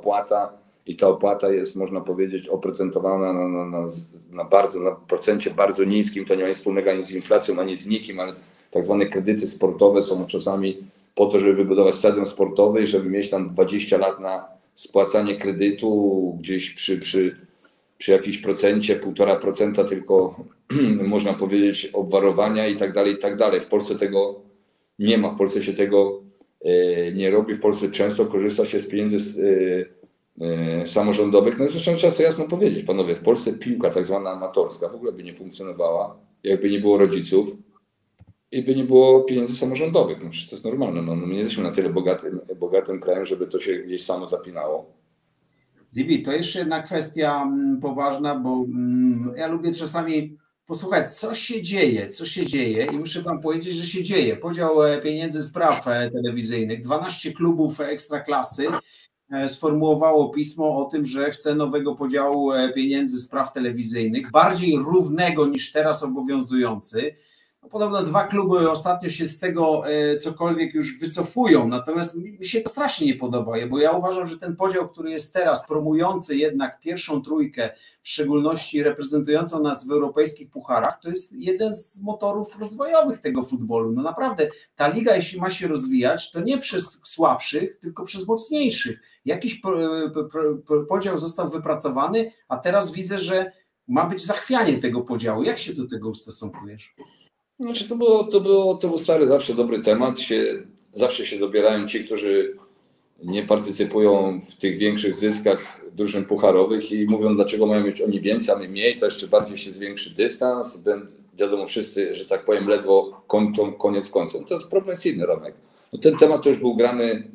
Speaker 3: i ta opłata jest, można powiedzieć, oprocentowana na procencie bardzo niskim, to nie ma nic wspólnego ani z inflacją, ani z nikim, ale tak zwane kredyty sportowe są czasami po to, żeby wybudować stadion sportowy i żeby mieć tam 20 lat na spłacanie kredytu gdzieś przy jakimś procencie, 1,5% tylko można powiedzieć obwarowania i tak dalej. W Polsce tego nie ma, w Polsce się tego nie robi, w Polsce często korzysta się z pieniędzy samorządowych. No zresztą trzeba sobie jasno powiedzieć, panowie, w Polsce piłka tak zwana amatorska w ogóle by nie funkcjonowała, jakby nie było rodziców i by nie było pieniędzy samorządowych. No przecież to jest normalne. No, my nie jesteśmy na tyle bogatym krajem, żeby to się gdzieś samo zapinało.
Speaker 1: Zibi, to jeszcze jedna kwestia poważna, bo ja lubię czasami posłuchać, co się dzieje i muszę wam powiedzieć, że się dzieje. Podział pieniędzy z praw telewizyjnych. 12 klubów ekstraklasy sformułowało pismo o tym, że chce nowego podziału pieniędzy z praw telewizyjnych, bardziej równego niż teraz obowiązujący. Podobno 2 kluby ostatnio się z tego cokolwiek już wycofują, natomiast mi się to strasznie nie podoba, bo ja uważam, że ten podział, który jest teraz, promujący jednak pierwszą trójkę, w szczególności reprezentującą nas w europejskich pucharach, to jest jeden z motorów rozwojowych tego futbolu. No naprawdę, ta liga, jeśli ma się rozwijać, to nie przez słabszych, tylko przez mocniejszych. Jakiś podział został wypracowany, a teraz widzę, że ma być zachwianie tego podziału. Jak się do tego ustosunkujesz?
Speaker 3: Znaczy to był stary, zawsze dobry temat. Zawsze się dobierają ci, którzy nie partycypują w tych większych zyskach drużyn pucharowych i mówią, dlaczego mają mieć oni więcej, a my mniej, to jeszcze bardziej się zwiększy dystans. Wiadomo, wszyscy, że tak powiem, ledwo kończą koniec końcem. To jest problem inny, Romek. No, ten temat to już był grany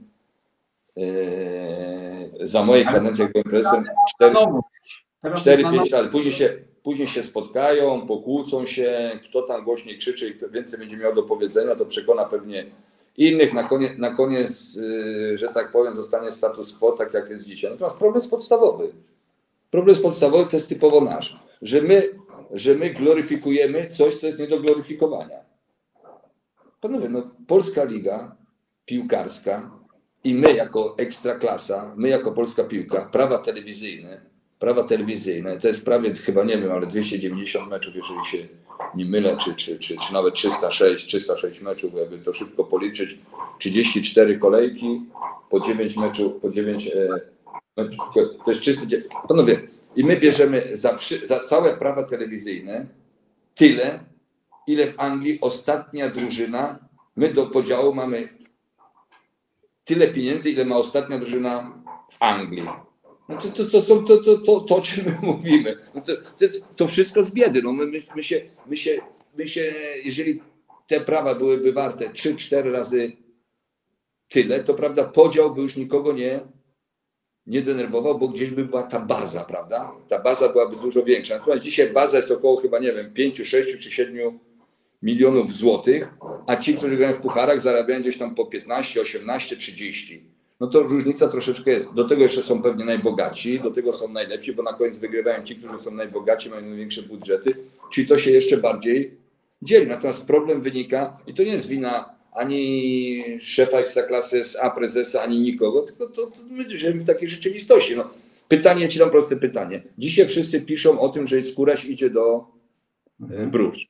Speaker 3: za mojej kadencji, jak byłem prezesem, 4-5 lat. Później się spotkają, pokłócą się, kto tam głośniej krzyczy i kto więcej będzie miał do powiedzenia, to przekona pewnie innych. Na koniec, że tak powiem, zostanie status quo, tak jak jest dzisiaj. Natomiast problem jest podstawowy. Problem jest podstawowy, to jest typowo nasz. Że my gloryfikujemy coś, co jest nie do gloryfikowania. Panowie, no, Polska Liga Piłkarska i my jako Ekstraklasa, my jako polska piłka, prawa telewizyjne, to jest prawie, chyba nie wiem, ale 290 meczów, jeżeli się nie mylę, czy nawet 306 meczów, jakby to szybko policzyć, 34 kolejki, po 9 meczów, to jest 300. Panowie, i my bierzemy za całe prawa telewizyjne tyle, ile w Anglii ostatnia drużyna, my do podziału mamy tyle pieniędzy, ile ma ostatnia drużyna w Anglii. No to o czym my mówimy. No to wszystko z biedy. No my się, jeżeli te prawa byłyby warte 3-4 razy tyle, to prawda, podział by już nikogo nie denerwował, bo gdzieś by była ta baza, prawda? Ta baza byłaby dużo większa. Natomiast dzisiaj baza jest około chyba, nie wiem, 5, 6 czy 7 milionów złotych, a ci, którzy grają w pucharach, zarabiają gdzieś tam po 15, 18, 30. No to różnica troszeczkę jest. Do tego jeszcze są pewnie najbogatsi, do tego są najlepsi, bo na koniec wygrywają ci, którzy są najbogatsi, mają największe budżety, czyli to się jeszcze bardziej dzieli. Natomiast problem wynika, i to nie jest wina ani szefa Ekstraklasy, prezesa, ani nikogo, tylko to my żyjemy w takiej rzeczywistości. No, pytanie, ci dam proste pytanie. Dzisiaj wszyscy piszą o tym, że Skóraś idzie do Bruges.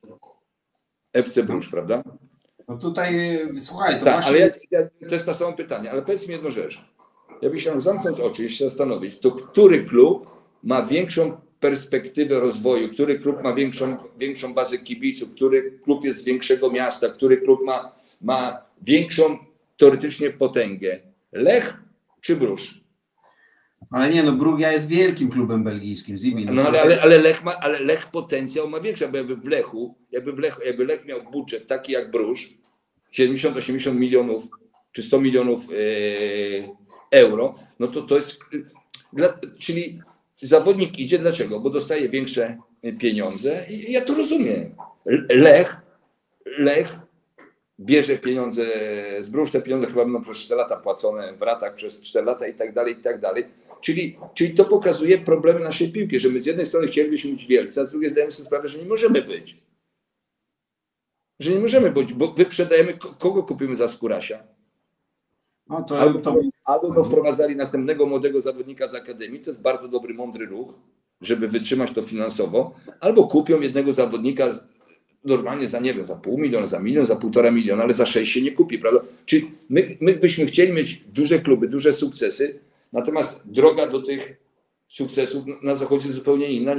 Speaker 3: FC Bruges, prawda?
Speaker 1: No tutaj, słuchaj, to
Speaker 3: tak, właśnie... ale to jest to samo pytanie, ale powiedz mi jedną rzecz. Jakby się zamknąć oczy i się zastanowić, to który klub ma większą perspektywę rozwoju, który klub ma większą bazę kibiców, który klub jest z większego miasta, który klub ma większą teoretycznie potęgę? Lech czy Bruges?
Speaker 1: Ale nie, no Brugia jest wielkim klubem belgijskim.
Speaker 3: No ale Lech potencjał ma większy, bo jakby Lech miał budżet taki jak Bruges, 70-80 milionów czy 100 milionów euro, no to jest, czyli zawodnik idzie, dlaczego? Bo dostaje większe pieniądze i ja to rozumiem. Lech bierze pieniądze z Bruges, te pieniądze chyba będą przez 4 lata płacone w ratach przez 4 lata i tak dalej. Czyli to pokazuje problemy naszej piłki, że my z jednej strony chcielibyśmy być wielcy, a z drugiej zdajemy sobie sprawę, że nie możemy być. Że nie możemy być, bo wyprzedajemy, kogo kupimy za Skórasia?
Speaker 1: No
Speaker 3: albo wprowadzali następnego młodego zawodnika z akademii, to jest bardzo dobry, mądry ruch, żeby wytrzymać to finansowo, albo kupią jednego zawodnika normalnie za, nie wiem, za $0,5 miliona, za 1 milion, za 1,5 miliona, ale za 6 się nie kupi, prawda? Czyli my byśmy chcieli mieć duże kluby, duże sukcesy, natomiast droga do tych sukcesów na zachodzie jest zupełnie inna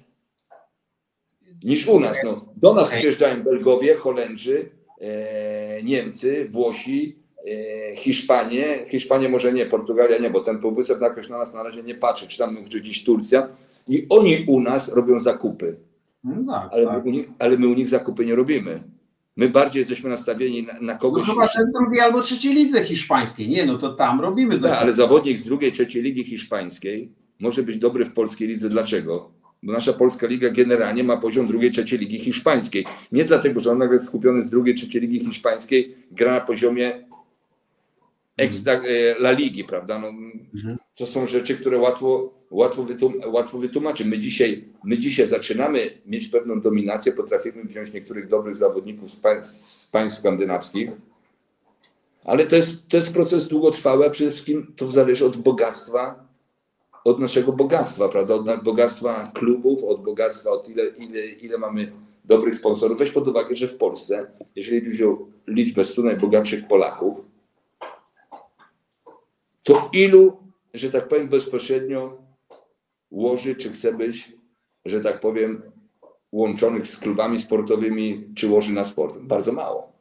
Speaker 3: niż u nas. No, do nas przyjeżdżają Belgowie, Holendrzy, Niemcy, Włosi, Hiszpanie może nie, Portugalia nie, bo ten półwysep jakoś na nas na razie nie patrzy, czy tam gdzieś Turcja i oni u nas robią zakupy.
Speaker 1: No tak,
Speaker 3: ale my u nich zakupy nie robimy. My bardziej jesteśmy nastawieni na kogoś...
Speaker 1: No chyba ten drugiej albo trzeciej lidze hiszpańskiej. Nie, no to tam robimy zakupy.
Speaker 3: Ale zawodnik z drugiej, trzeciej ligi hiszpańskiej może być dobry w polskiej lidze. Dlaczego? Bo nasza polska liga generalnie ma poziom drugiej, trzeciej ligi hiszpańskiej. Nie dlatego, że on nagle skupiony z drugiej, trzeciej ligi hiszpańskiej gra na poziomie La Ligi, prawda? No, to są rzeczy, które łatwo wytłumaczyć. My dzisiaj zaczynamy mieć pewną dominację, potrafimy wziąć niektórych dobrych zawodników z państw skandynawskich, ale to jest proces długotrwały, a przede wszystkim to zależy od bogactwa, od naszego bogactwa, prawda? Od bogactwa klubów, od bogactwa, od ile mamy dobrych sponsorów. Weź pod uwagę, że w Polsce, jeżeli wziął liczbę 100 najbogatszych Polaków, to ilu, że tak powiem, bezpośrednio łoży, czy chce być, że tak powiem, łączonych z klubami sportowymi, czy łoży na sport? Bardzo mało.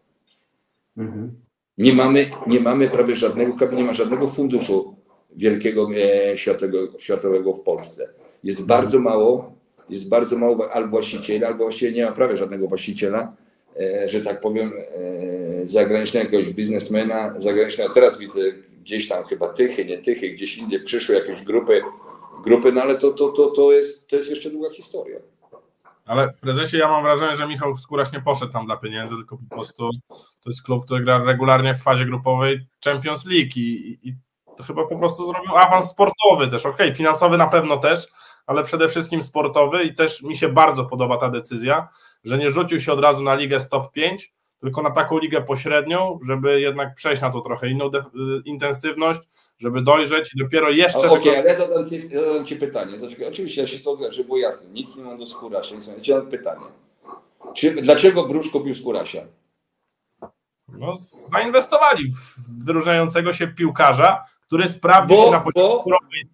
Speaker 3: Nie mamy prawie żadnego, nie ma żadnego funduszu wielkiego światowego w Polsce. Jest bardzo mało albo właścicieli, albo właściwie nie ma prawie żadnego właściciela, że tak powiem, zagranicznego jakiegoś biznesmena, zagranicznego. Teraz widzę gdzieś tam chyba Tychy, nie Tychy, gdzieś indziej przyszły jakieś grupy, no ale to jest jeszcze długa historia.
Speaker 2: Ale prezesie, ja mam wrażenie, że Michał Skóraś nie poszedł tam dla pieniędzy, tylko po prostu to jest klub, który gra regularnie w fazie grupowej Champions League i to chyba po prostu zrobił awans sportowy też, okej, finansowy na pewno też, ale przede wszystkim sportowy i też mi się bardzo podoba ta decyzja, że nie rzucił się od razu na ligę z top 5, tylko na taką ligę pośrednią, żeby jednak przejść na to trochę inną intensywność, żeby dojrzeć i dopiero jeszcze...
Speaker 3: Okej, ale ja zadam Ci pytanie. Oczywiście ja się sądzę, żeby było jasne, nic nie mam do Skórasia, ja mam pytanie. Dlaczego Brusz kupił Skórasia?
Speaker 2: No, zainwestowali w wyróżniającego się piłkarza, który sprawdził się na początku.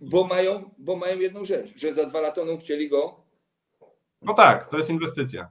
Speaker 3: Bo mają jedną rzecz, że za 2 lata oni chcieli go...
Speaker 2: No tak, to jest inwestycja.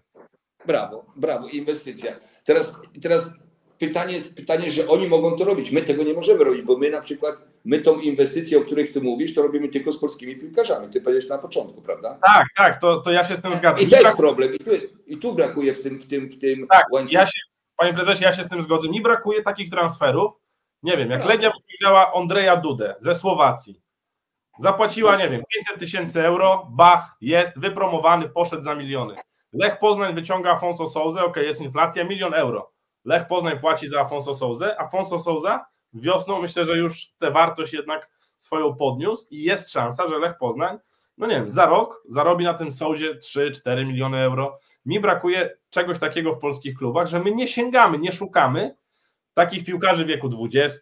Speaker 3: Brawo, inwestycja. Teraz pytanie, że oni mogą to robić. My tego nie możemy robić, bo my na przykład, tą inwestycję, o której ty mówisz, to robimy tylko z polskimi piłkarzami. Ty powiedziałeś na początku, prawda?
Speaker 2: Tak, to ja się z tym zgadzam.
Speaker 3: I to jest problem. I tu brakuje w tym
Speaker 2: tak,
Speaker 3: łańcuchu.
Speaker 2: Panie prezesie, ja się z tym zgodzę. Mi brakuje takich transferów. Nie wiem, jak Legia wyciągnęła Andrzeja Dudę ze Słowacji. Zapłaciła, nie wiem, 500 000 euro, bach, jest, wypromowany, poszedł za miliony. Lech Poznań wyciąga Afonso Sousę, jest inflacja, 1 000 000 euro. Lech Poznań płaci za Afonso Sousę. Afonso Sousa wiosną myślę, że już tę wartość jednak swoją podniósł i jest szansa, że Lech Poznań, no nie wiem, za rok zarobi na tym Sousie 3-4 miliony euro. Mi brakuje czegoś takiego w polskich klubach, że my nie sięgamy, nie szukamy takich piłkarzy w wieku 20,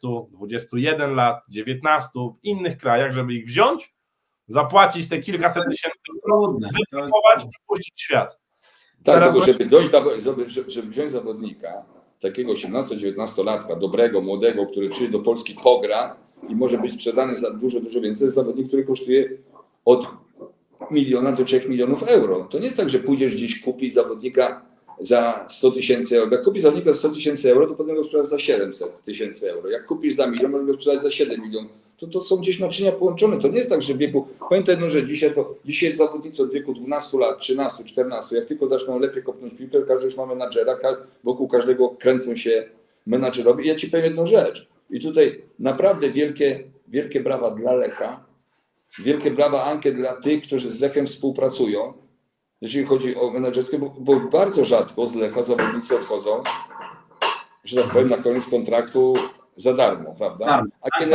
Speaker 2: 21 lat, 19 w innych krajach, żeby ich wziąć, zapłacić te kilkaset tysięcy euro, wypróbować i puścić w świat.
Speaker 3: Tak, teraz tylko żeby wziąć zawodnika, takiego 18-19-latka, dobrego, młodego, który przyjdzie do Polski, pogra i może być sprzedany za dużo więcej, to jest zawodnik, który kosztuje od 1 000 000 do 3 milionów euro. To nie jest tak, że pójdziesz gdzieś kupić zawodnika za 100 000 euro. Jak kupisz zawodnika za 100 000 euro, to potem go sprzedasz za 700 000 euro. Jak kupisz za 1 milion, możesz go sprzedać za 7 milionów. To są gdzieś naczynia połączone. To nie jest tak, że w wieku... Pamiętaj jedno, że dzisiaj zawodnicy od wieku 12 lat, 13, 14, jak tylko zaczną lepiej kopnąć piłkę, każdy już ma menadżera, wokół każdego kręcą się menadżerowie. I ja Ci powiem jedną rzecz. I tutaj naprawdę wielkie brawa dla Lecha, wielkie brawa, Ankę, dla tych, którzy z Lechem współpracują, jeżeli chodzi o menadżerskie, bo bardzo rzadko z Lecha zawodnicy odchodzą, że tak powiem, na koniec kontraktu za darmo, prawda?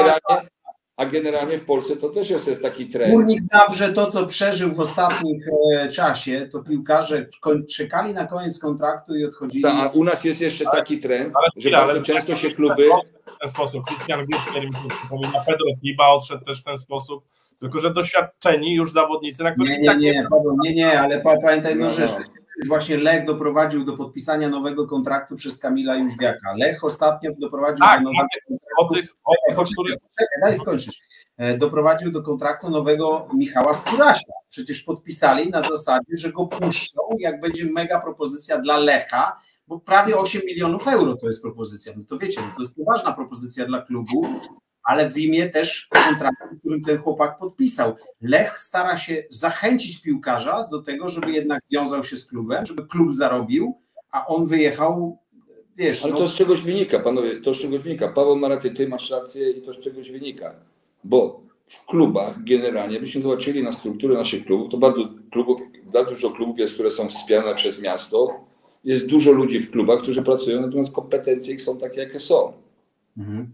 Speaker 3: A generalnie w Polsce to też jest taki trend.
Speaker 1: Górnik Zabrze to, co przeżył w ostatnim czasie, to piłkarze czekali na koniec kontraktu i odchodzili.
Speaker 3: A u nas jest jeszcze taki trend, że bardzo często się kluby...
Speaker 2: W ten sposób. Christian Günther, mi przypomina, Pedro Tiba odszedł też w ten sposób, tylko że doświadczeni już zawodnicy, na których
Speaker 1: Nie, ale pamiętaj jedną rzecz. Właśnie Lech doprowadził do podpisania nowego kontraktu przez Kamila Jóźwiaka. Lech ostatnio doprowadził do nowego daj skończyć. Doprowadził do kontraktu nowego Michała Skórasia. Przecież podpisali na zasadzie, że go puszczą, jak będzie mega propozycja dla Lecha, bo prawie 8 milionów euro to jest propozycja. No to wiecie, to jest poważna propozycja dla klubu, ale w imię też kontraktu, którym ten chłopak podpisał. Lech stara się zachęcić piłkarza do tego, żeby jednak wiązał się z klubem, żeby klub zarobił, a on wyjechał, wiesz...
Speaker 3: Ale to z czegoś wynika, panowie, to z czegoś wynika. Paweł ma rację, ty masz rację i to z czegoś wynika. Bo w klubach generalnie, byśmy zobaczyli na strukturę naszych klubów, to bardzo dużo klubów jest, które są wspierane przez miasto. Jest dużo ludzi w klubach, którzy pracują, natomiast kompetencje ich są takie, jakie są.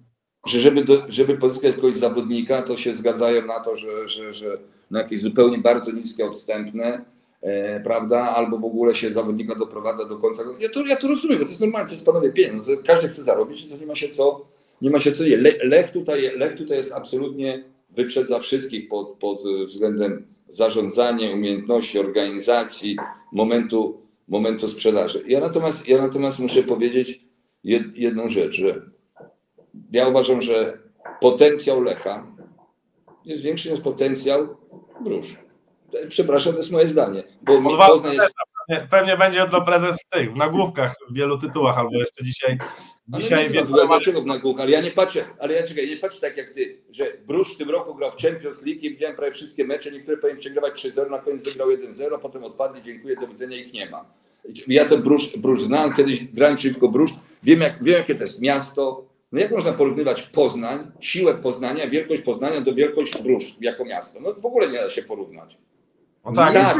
Speaker 3: że żeby pozyskać jakiegoś zawodnika, to się zgadzają na to, że na jakieś zupełnie bardzo niskie odstępne, prawda, albo w ogóle się zawodnika doprowadza do końca. Ja to rozumiem, bo to jest normalne, to jest, panowie, pieniądze, każdy chce zarobić i to nie ma się co je. Lech tutaj jest absolutnie, wyprzedza wszystkich pod względem zarządzania, umiejętności, organizacji, momentu sprzedaży. Ja natomiast muszę powiedzieć jedną rzecz, że ja uważam, że potencjał Lecha jest większy niż potencjał Bruges. Przepraszam, to jest moje zdanie. Bo Poznań jest...
Speaker 2: Pewnie będzie jutro prezes w nagłówkach w wielu tytułach, albo jeszcze dzisiaj.
Speaker 3: Dlaczego w nagłówkach? Ale ja nie patrzę, nie patrzę tak jak ty, że Bruges w tym roku grał w Champions League i widziałem prawie wszystkie mecze, niektóre powinien przegrywać 3-0, na koniec wygrał 1-0, potem odpadli, dziękuję, do widzenia, ich nie ma. Ja to Bruges znam, kiedyś grałem przeciwko Bruges, wiem jakie to jest miasto. No jak można porównywać Poznań, siłę Poznania, wielkość Poznania do wielkości Bruges jako miasto? No w ogóle nie da się porównać.
Speaker 2: No tak,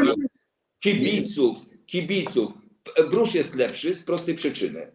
Speaker 3: kibiców. Bruges jest lepszy z prostej przyczyny,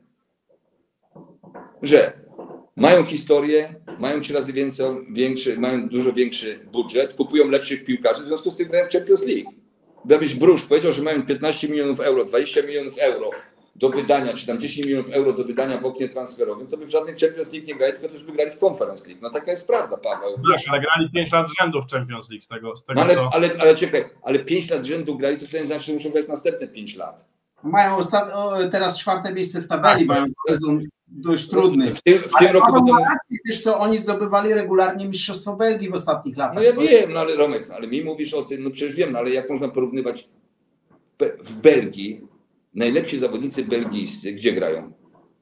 Speaker 3: że mają historię, mają 3 razy większy, mają dużo większy budżet, kupują lepszych piłkarzy, w związku z tym grają w Champions League. Gdybyś Bruges powiedział, że mają 15 milionów euro, 20 milionów euro do wydania, czy tam 10 milionów euro do wydania w oknie transferowym, to by w żadnym Champions League nie grali, tylko też by grali w Conference League. No taka jest prawda, Paweł.
Speaker 2: Tak, ale grali 5 lat z rzędu w Champions League z tego
Speaker 3: ale czekaj, ale 5 lat z rzędu grali, co wtedy znaczy, że muszą grać następne 5 lat.
Speaker 1: Mają teraz 4. miejsce w tabeli, mają sezon dość trudny.
Speaker 3: W tym roku będą...
Speaker 1: Wiesz co, oni zdobywali regularnie Mistrzostwo Belgii w ostatnich latach.
Speaker 3: No ja wiem, no ale Romek, ale mi mówisz o tym, no przecież wiem, no ale jak można porównywać w Belgii, najlepsi zawodnicy belgijscy, gdzie grają?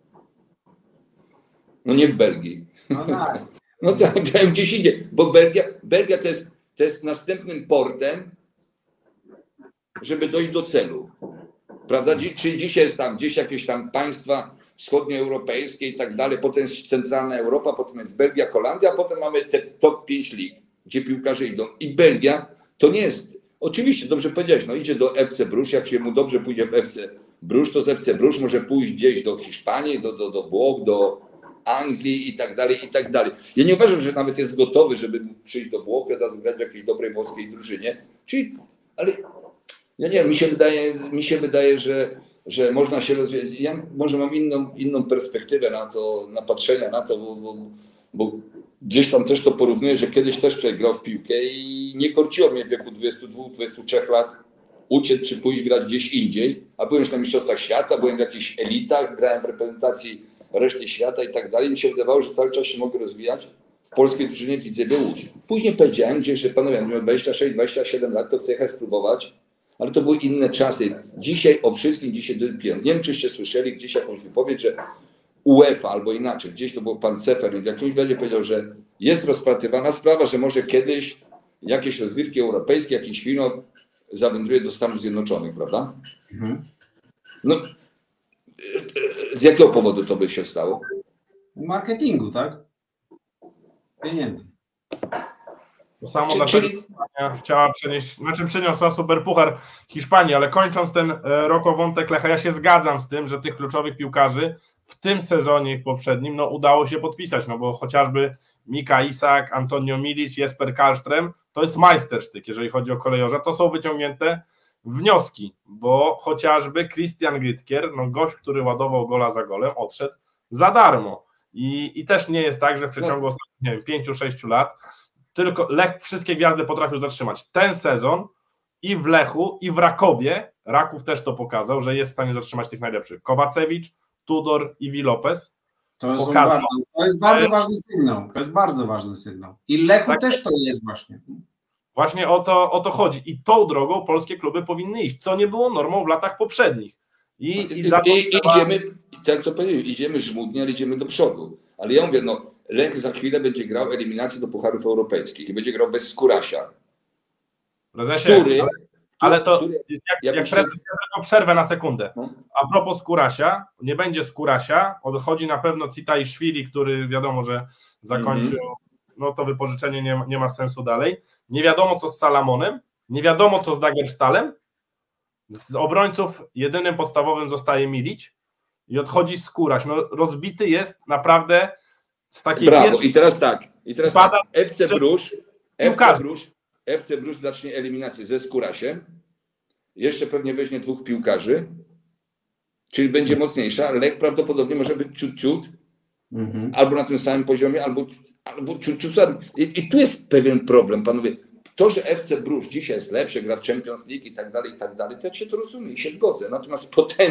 Speaker 3: No nie w Belgii.
Speaker 1: No tak.
Speaker 3: No tak, grają gdzieś indziej, bo Belgia to jest następnym portem, żeby dojść do celu. Prawda? Czyli dzisiaj jest tam gdzieś jakieś tam państwa wschodnioeuropejskie i tak dalej, potem jest centralna Europa, potem jest Belgia, Holandia, a potem mamy te top 5 lig, gdzie piłkarze idą. I Belgia to nie jest, oczywiście dobrze powiedziałeś, no idzie do FC Bruges, jak się mu dobrze pójdzie w FC Bruges, to z FC Bruges może pójść gdzieś do Hiszpanii, do Włoch, do Anglii i tak dalej, i tak dalej. Ja nie uważam, że nawet jest gotowy, żeby przyjść do Włoch, teraz grać w jakiejś dobrej włoskiej drużynie, czyli, ale ja nie wiem, mi się wydaje, że można się rozwijać. Ja może mam inną perspektywę na to, na patrzenie na to, bo gdzieś tam też to porównuję, że kiedyś też człowiek grał w piłkę i nie korciło mnie w wieku 22-23 lat uciec czy pójść grać gdzieś indziej, a byłem już na Mistrzostwach Świata, byłem w jakichś elitach, grałem w reprezentacji reszty świata i tak dalej. Mi się wydawało, że cały czas się mogę rozwijać w polskiej drużynie Widzewie Łódź. Później powiedziałem gdzieś, że panowie, miałem 26-27 lat, to chcę jechać spróbować. Ale to były inne czasy. Dzisiaj o wszystkim, nie wiem, czyście słyszeli gdzieś jakąś wypowiedź, że UEFA albo inaczej, gdzieś to był pan Cefer, w jakimś wywiadzie powiedział, że jest rozpatrywana sprawa, że może kiedyś jakieś rozgrywki europejskie, jakiś film zawędruje do Stanów Zjednoczonych, prawda? Mhm. No, z jakiego powodu to by się stało?
Speaker 1: Marketingu, tak? Pieniędzy.
Speaker 2: To samo chciała przyniosła superpuchar Hiszpanii, ale kończąc ten wątek Lecha, ja się zgadzam z tym, że tych kluczowych piłkarzy w tym sezonie i w poprzednim no, udało się podpisać, no bo chociażby Mika Isak, Antonio Milic, Jesper Karlström, to jest majstersztyk, jeżeli chodzi o kolejorza, to są wyciągnięte wnioski, bo chociażby Christian Gytkier, no gość, który ładował gola za golem, odszedł za darmo i też nie jest tak, że w przeciągu ostatnich, nie wiem, 5-6 lat tylko Lech wszystkie gwiazdy potrafił zatrzymać. Ten sezon i w Lechu, i w Rakowie, Raków też to pokazał, że jest w stanie zatrzymać tych najlepszych. Kowacewicz, Tudor i Lopez.
Speaker 1: To jest bardzo ważny sygnał. To jest bardzo ważny sygnał. I Lechu tak, też to jest właśnie.
Speaker 2: Właśnie o to chodzi. I tą drogą polskie kluby powinny iść, co nie było normą w latach poprzednich.
Speaker 3: Idziemy, tak co powiedziałem, idziemy żmudnie, ale idziemy do przodu. Ale ja mówię, no Lech za chwilę będzie grał eliminację do Pucharów Europejskich i będzie grał bez Skórasia.
Speaker 2: Ale to jak prezes, ja tylko przerwę na sekundę. A propos Skórasia, nie będzie Skórasia, odchodzi na pewno Citajszwili, który wiadomo, że zakończył, no to wypożyczenie nie ma sensu dalej. Nie wiadomo co z Salamonem, nie wiadomo co z Dagerstalem. Z obrońców jedynym podstawowym zostaje Milic i odchodzi Skóraś. No rozbity jest naprawdę z takiej
Speaker 3: Brawo,
Speaker 2: pierwszej...
Speaker 3: i teraz tak, FC Bruż zacznie eliminację ze Skurasiem, jeszcze pewnie weźmie 2 piłkarzy, czyli będzie mocniejsza. Lech prawdopodobnie może być ciut, albo na tym samym poziomie, albo ciut. I tu jest pewien problem, panowie. To, że FC Bruż dzisiaj jest lepszy, gra w Champions League i tak dalej, to jak się to rozumie i się zgodzę. Natomiast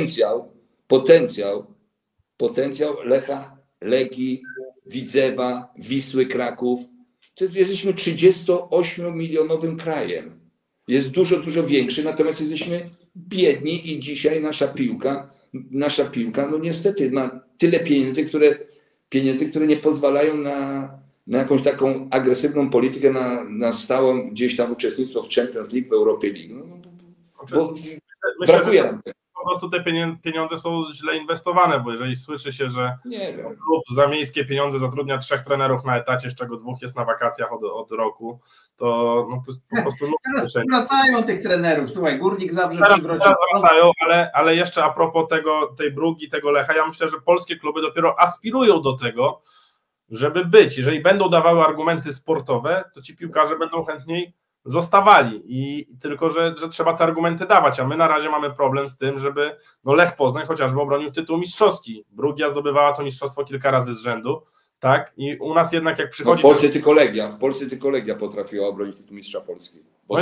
Speaker 3: potencjał Lecha, Legii, Widzewa, Wisły Kraków, to jesteśmy 38-milionowym krajem. Jest dużo większy, natomiast jesteśmy biedni i dzisiaj nasza piłka, no niestety ma tyle pieniędzy, które nie pozwalają na jakąś taką agresywną politykę, na stałe gdzieś tam uczestnictwo w Champions League, w Europie League. Bo brakuje nam tego.
Speaker 2: Po prostu te pieniądze są źle inwestowane, bo jeżeli słyszy się, że klub za miejskie pieniądze zatrudnia 3 trenerów na etacie, z czego 2 jest na wakacjach od roku, to, no to po prostu...
Speaker 1: Teraz wracają tych trenerów, słuchaj, Górnik Zabrze przywrócił.
Speaker 2: Teraz wracają, ale jeszcze a propos tej Brugi, tego Lecha, ja myślę, że polskie kluby dopiero aspirują do tego, żeby być. Jeżeli będą dawały argumenty sportowe, to ci piłkarze będą chętniej zostawali i tylko, że trzeba te argumenty dawać, a my na razie mamy problem z tym, żeby Lech Poznań chociażby obronił tytuł mistrzowski. Brugia zdobywała to mistrzostwo kilka razy z rzędu, tak? I u nas jednak jak przychodzi...
Speaker 3: W Polsce tylko Legia potrafiła obronić tytuł mistrza Polski.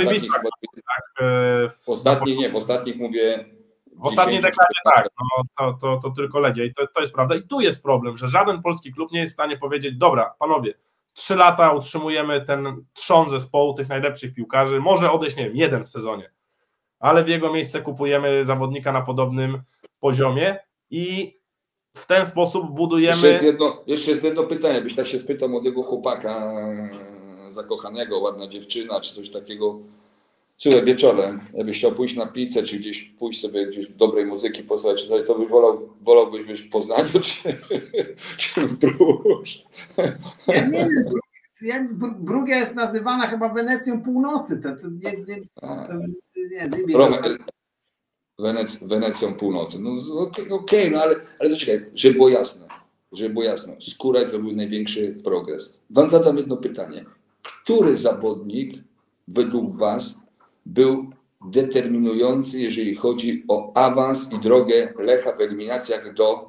Speaker 3: W ostatnich mówię...
Speaker 2: W ostatniej dekladzie tak, to tylko Legia i to jest prawda. I tu jest problem, że żaden polski klub nie jest w stanie powiedzieć, dobra, panowie, 3 lata utrzymujemy ten trzon zespołu tych najlepszych piłkarzy, może odejść, nie wiem, 1 w sezonie, ale w jego miejsce kupujemy zawodnika na podobnym poziomie i w ten sposób budujemy...
Speaker 3: Jeszcze jest jedno pytanie, byś tak się spytał młodego chłopaka zakochanego, ładna dziewczyna, czy coś takiego, słuchaj, wieczorem, jakbyś chciał pójść na pizzę, czy gdzieś pójść sobie gdzieś dobrej muzyki posłuchać, to byś wolałbyś być w Poznaniu, czy w Bruż?
Speaker 1: Ja nie wiem, Brugia jest nazywana chyba Wenecją Północy.
Speaker 3: Wenecją Północy. No okej, no ale zaczekaj, żeby było jasne. Skóraj zrobił największy progres. Wam zadam jedno pytanie. Który zawodnik według was był determinujący, jeżeli chodzi o awans i drogę Lecha w eliminacjach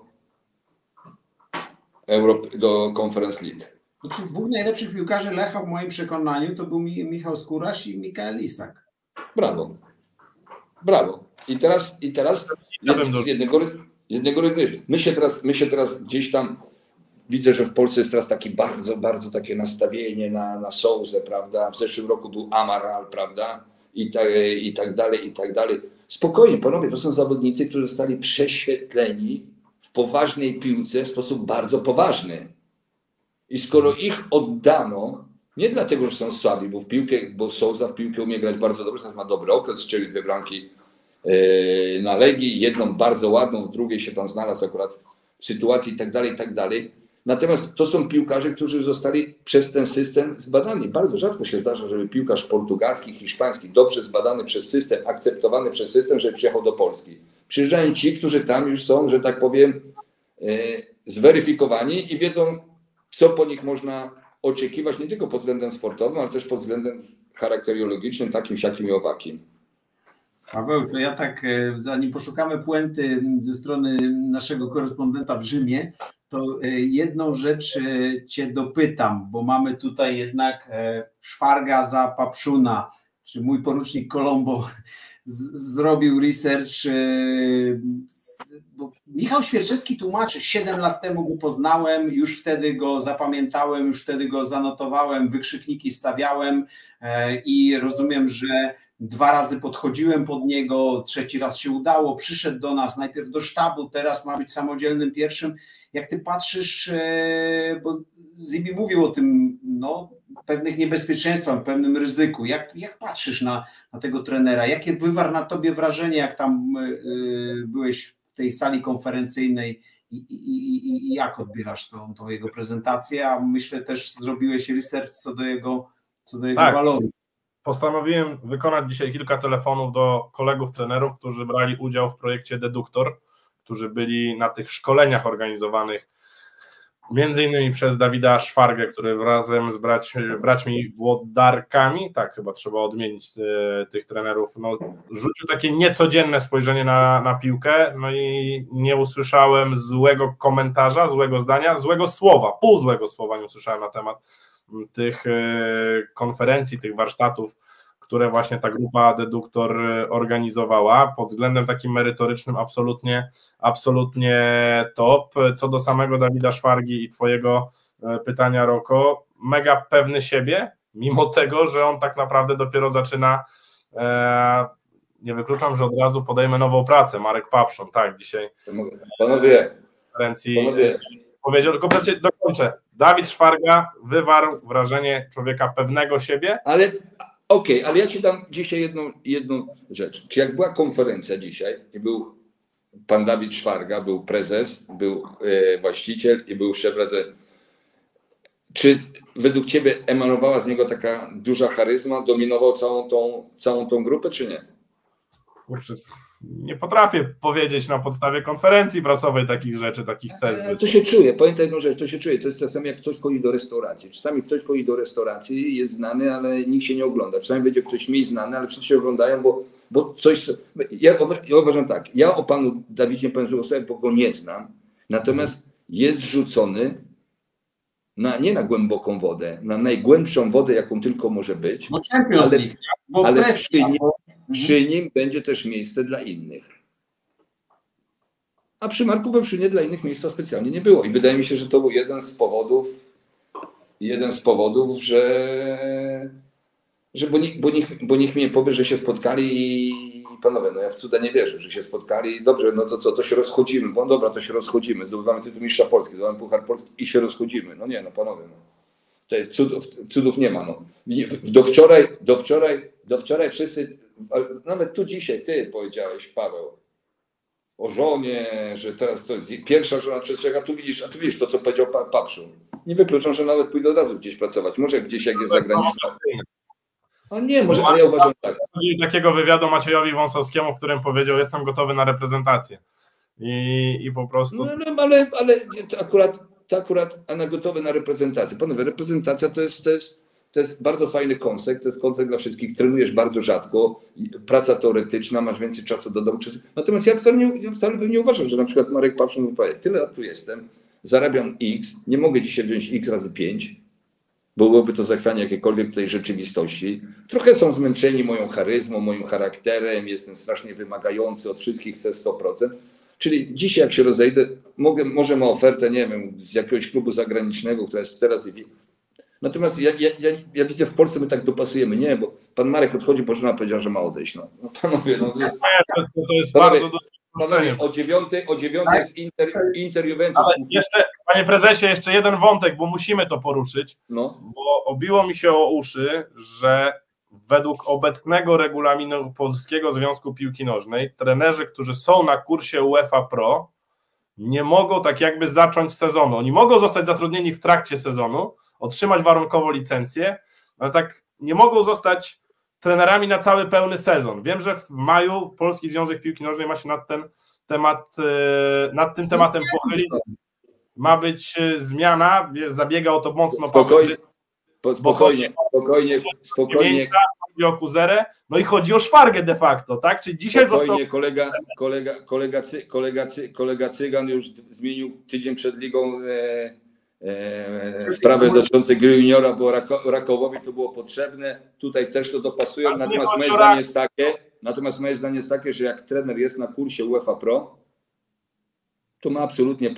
Speaker 3: do Conference League?
Speaker 1: Znaczy, 2 najlepszych piłkarzy Lecha w moim przekonaniu to był Michał Skóraś i Mikael Isak.
Speaker 3: Brawo. I teraz z jednego my się teraz gdzieś tam widzę, że w Polsce jest teraz taki bardzo, bardzo takie nastawienie na Souzę, prawda? W zeszłym roku był Amaral, prawda? I tak dalej. Spokojnie, panowie, to są zawodnicy, którzy zostali prześwietleni w poważnej piłce w sposób bardzo poważny. I skoro ich oddano, nie dlatego, że są słabi, bo Souza w piłkę umie grać bardzo dobrze, ma dobry okres, strzelił 2 bramki na Legii, 1 bardzo ładną, w drugiej się tam znalazł akurat w sytuacji i tak dalej. Natomiast to są piłkarze, którzy zostali przez ten system zbadani. Bardzo rzadko się zdarza, żeby piłkarz portugalski, hiszpański, dobrze zbadany przez system, akceptowany przez system, żeby przyjechał do Polski. Przyjeżdżają ci, którzy tam już są, że tak powiem, zweryfikowani i wiedzą, co po nich można oczekiwać, nie tylko pod względem sportowym, ale też pod względem charakterologicznym, takim, siakim i owakim.
Speaker 1: Paweł, to ja tak, zanim poszukamy puenty ze strony naszego korespondenta w Rzymie, to jedną rzecz cię dopytam, bo mamy tutaj jednak Szwarga za Papszuna, czy mój porucznik Colombo zrobił research, bo Michał Świerczewski tłumaczy, 7 lat temu go poznałem, już wtedy go zapamiętałem, już wtedy go zanotowałem, wykrzykniki stawiałem i rozumiem, że 2 razy podchodziłem pod niego, 3. raz się udało, przyszedł do nas, najpierw do sztabu, teraz ma być samodzielnym pierwszym. Jak ty patrzysz, bo Zibi mówił o tym, pewnych niebezpieczeństwach, pewnym ryzyku, jak patrzysz na tego trenera, jakie wywarł na tobie wrażenie, jak tam byłeś w tej sali konferencyjnej i jak odbierasz tą jego prezentację, a myślę też zrobiłeś research co do jego waloru.
Speaker 2: Postanowiłem wykonać dzisiaj kilka telefonów do kolegów trenerów, którzy brali udział w projekcie Deduktor, którzy byli na tych szkoleniach organizowanych między innymi przez Dawida Szwargę, który razem z braćmi Włodarkami, tak chyba trzeba odmienić tych trenerów, no, rzucił takie niecodzienne spojrzenie na piłkę, no i nie usłyszałem złego komentarza, złego zdania, złego słowa, pół złego słowa nie usłyszałem na temat tych konferencji, tych warsztatów, które właśnie ta grupa Deduktor organizowała. Pod względem takim merytorycznym absolutnie top. Co do samego Dawida Szwargi i twojego pytania, Roko, mega pewny siebie, mimo tego, że on tak naprawdę dopiero zaczyna, nie wykluczam, że od razu podejmę nową pracę. Marek Papszun, tak, dzisiaj
Speaker 3: panowie,
Speaker 2: powiedział, tylko dokończę. Dawid Szwarga wywarł wrażenie człowieka pewnego siebie.
Speaker 3: Ale ale ja ci dam dzisiaj jedną rzecz. Czy jak była konferencja dzisiaj i był pan Dawid Szwarga, był prezes, był właściciel i był szef rady, czy według ciebie emanowała z niego taka duża charyzma, dominował całą tą grupę, czy nie?
Speaker 2: Kurczę, nie potrafię powiedzieć na podstawie konferencji prasowej takich rzeczy, takich tez.
Speaker 3: To się czuje, pamiętaj jedną rzecz, to się czuje, to jest czasami jak ktoś chodzi do restauracji. Czasami ktoś chodzi do restauracji, jest znany, ale nikt się nie ogląda. Czasami będzie ktoś mniej znany, ale wszyscy się oglądają, bo coś... Ja uważam tak, ja o panu Dawidzie powiem złego słowa, bo go nie znam, natomiast jest rzucony nie na głęboką wodę, na najgłębszą wodę, jaką tylko może być, ale przy nim będzie też miejsce dla innych. A przy Marku Papszunie dla innych miejsca specjalnie nie było. I wydaje mi się, że to był jeden z powodów, że bo nikt mnie powie, że się spotkali i panowie, no ja w cuda nie wierzę, że się spotkali. Dobrze, no to co, to się rozchodzimy. Bo dobra, to się rozchodzimy. Zdobywamy tytuł mistrza Polski, zdobywamy Puchar Polski i się rozchodzimy. No nie, no panowie, no. Cudów nie ma. No. Do wczoraj wszyscy, nawet tu dzisiaj ty powiedziałeś, Paweł, o żonie, że teraz to jest pierwsza żona, a tu widzisz to, co powiedział Papszun. Nie wykluczam, że nawet pójdę od razu gdzieś pracować. Może gdzieś, jak jest zagraniczna. A nie, może, ale ja uważam tak.
Speaker 2: Takiego wywiadu Maciejowi Wąsowskiemu, w którym powiedział, jestem gotowy na reprezentację. I po prostu...
Speaker 3: No, ale to akurat na gotowe na reprezentację. Panowie, reprezentacja to jest bardzo fajny koncept, to jest koncept dla wszystkich, trenujesz bardzo rzadko, praca teoretyczna, masz więcej czasu do domu. Natomiast ja wcale bym nie uważał, że na przykład Marek Papszun powie, tyle lat tu jestem, zarabiam X, nie mogę dzisiaj wziąć X razy 5, bo byłoby to zachwianie jakiejkolwiek tej rzeczywistości. Trochę są zmęczeni moją charyzmą, moim charakterem, jestem strasznie wymagający, od wszystkich chcę 100%. Czyli dzisiaj jak się rozejdę, może ma ofertę, nie wiem, z jakiegoś klubu zagranicznego, która jest teraz natomiast ja widzę, w Polsce my tak dopasujemy. Nie, bo pan Marek odchodzi, bo żona powiedziała, że ma odejść. No panowie,
Speaker 2: to jest bardzo duże
Speaker 3: panowie, o dziewiątej jest Inter Juventus.
Speaker 2: Ale jeszcze, panie prezesie, jeszcze jeden wątek, bo musimy to poruszyć, bo obiło mi się o uszy, że według obecnego regulaminu Polskiego Związku Piłki Nożnej trenerzy, którzy są na kursie UEFA Pro, nie mogą tak jakby zacząć sezonu. Oni mogą zostać zatrudnieni w trakcie sezonu, otrzymać warunkowo licencję, ale tak nie mogą zostać trenerami na cały pełny sezon. Wiem, że w maju Polski Związek Piłki Nożnej ma się nad tym tematem pochylić. Ma być zmiana, zabiega o to mocno.
Speaker 3: Spokojnie.
Speaker 2: Chodzi o Kuzerę, no i chodzi o Szwargę de facto, tak? Czyli dzisiaj
Speaker 3: spokojnie, kolega Cygan już zmienił tydzień przed ligą sprawę dotyczącą gry juniora, bo Rakowowi to było potrzebne. Tutaj też to dopasują. Natomiast moje zdanie jest takie, że jak trener jest na kursie UEFA Pro, to ma absolutnie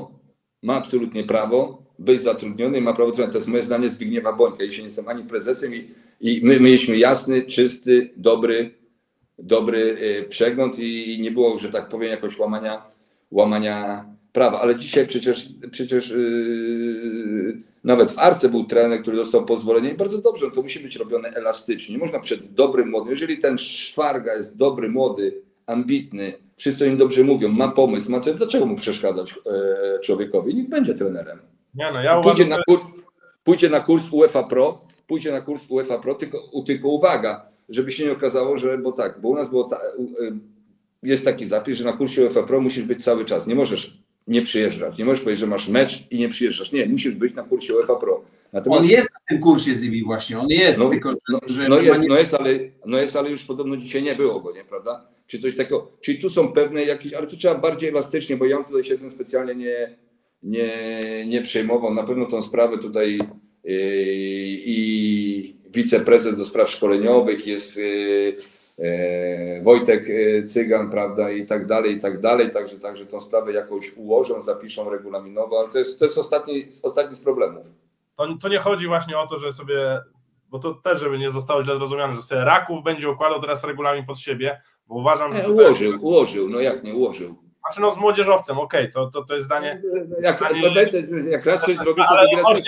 Speaker 3: prawo być zatrudniony, ma prawo trenować. To jest moje zdanie Zbigniewa Bońka. Jeśli nie jestem ani prezesem i my mieliśmy jasny, czysty, dobry przegląd i nie było, że tak powiem, jakoś łamania prawa. Ale dzisiaj przecież nawet w Arce był trener, który dostał pozwolenie i bardzo dobrze, to musi być robione elastycznie. Nie można przed dobrym, młodym. Jeżeli ten Szwarga jest dobry, młody, ambitny, wszyscy o nim dobrze mówią, ma pomysł, dlaczego mu przeszkadzać człowiekowi? Niech będzie trenerem.
Speaker 2: Nie, no ja uważam,
Speaker 3: pójdzie na kurs UEFA Pro, tylko uwaga, żeby się nie okazało, że, bo u nas jest taki zapis, że na kursie UEFA Pro musisz być cały czas. Nie możesz nie przyjeżdżać. Nie możesz powiedzieć, że masz mecz i nie przyjeżdżasz. Nie, musisz być na kursie UEFA Pro. Natomiast...
Speaker 1: On jest na tym kursie Zibi właśnie, on jest,
Speaker 3: no,
Speaker 1: tylko że...
Speaker 3: jest, ale już podobno dzisiaj nie było go, nie, prawda? Czy coś takiego, czyli tu są pewne jakieś, ale tu trzeba bardziej elastycznie, bo ja tutaj się tym specjalnie nie przejmował. Na pewno tą sprawę tutaj i wiceprezes do spraw szkoleniowych jest Wojtek Cygan, prawda, i tak dalej, także tą sprawę jakoś ułożą, zapiszą regulaminowo, ale to jest ostatni z problemów.
Speaker 2: To nie chodzi właśnie o to, że sobie, bo to też, żeby nie zostało źle zrozumiane, że sobie Raków będzie układał teraz regulamin pod siebie, bo uważam, że...
Speaker 3: Ułożył, no jak nie ułożył?
Speaker 2: Znaczy no z młodzieżowcem, okej, to jest zdanie...
Speaker 3: Jak raz coś zrobisz, to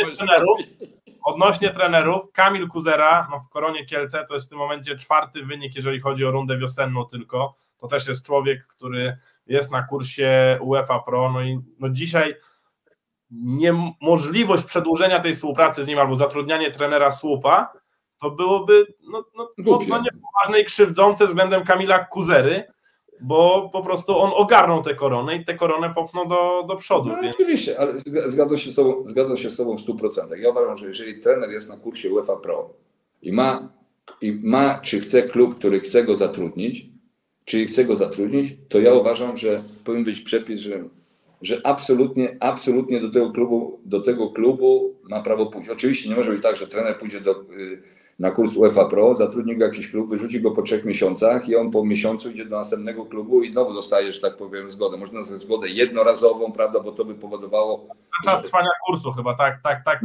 Speaker 2: odnośnie trenerów, Kamil Kuzera, no w Koronie Kielce to jest w tym momencie 4. wynik, jeżeli chodzi o rundę wiosenną tylko, to też jest człowiek, który jest na kursie UEFA Pro, no i no dzisiaj niemożliwość przedłużenia tej współpracy z nim albo zatrudnianie trenera słupa, to byłoby mocno niepoważne i krzywdzące względem Kamila Kuzery, bo po prostu on ogarnął tę koronę i tę koronę popchnął do przodu.
Speaker 3: No, więc... Oczywiście, ale zgadzam się z tobą w 100%. Ja uważam, że jeżeli trener jest na kursie UEFA Pro i ma czy chce klub, który chce go zatrudnić, to ja uważam, że powinien być przepis, że absolutnie do tego klubu ma prawo pójść. Oczywiście nie może być tak, że trener pójdzie na kurs UEFA Pro, zatrudni go jakiś klub, wyrzuci go po 3 miesiącach i on po miesiącu idzie do następnego klubu i znowu dostaje, że tak powiem, zgodę. Można dostać zgodę jednorazową, prawda, bo to by powodowało...
Speaker 2: Czas trwania kursu chyba, tak.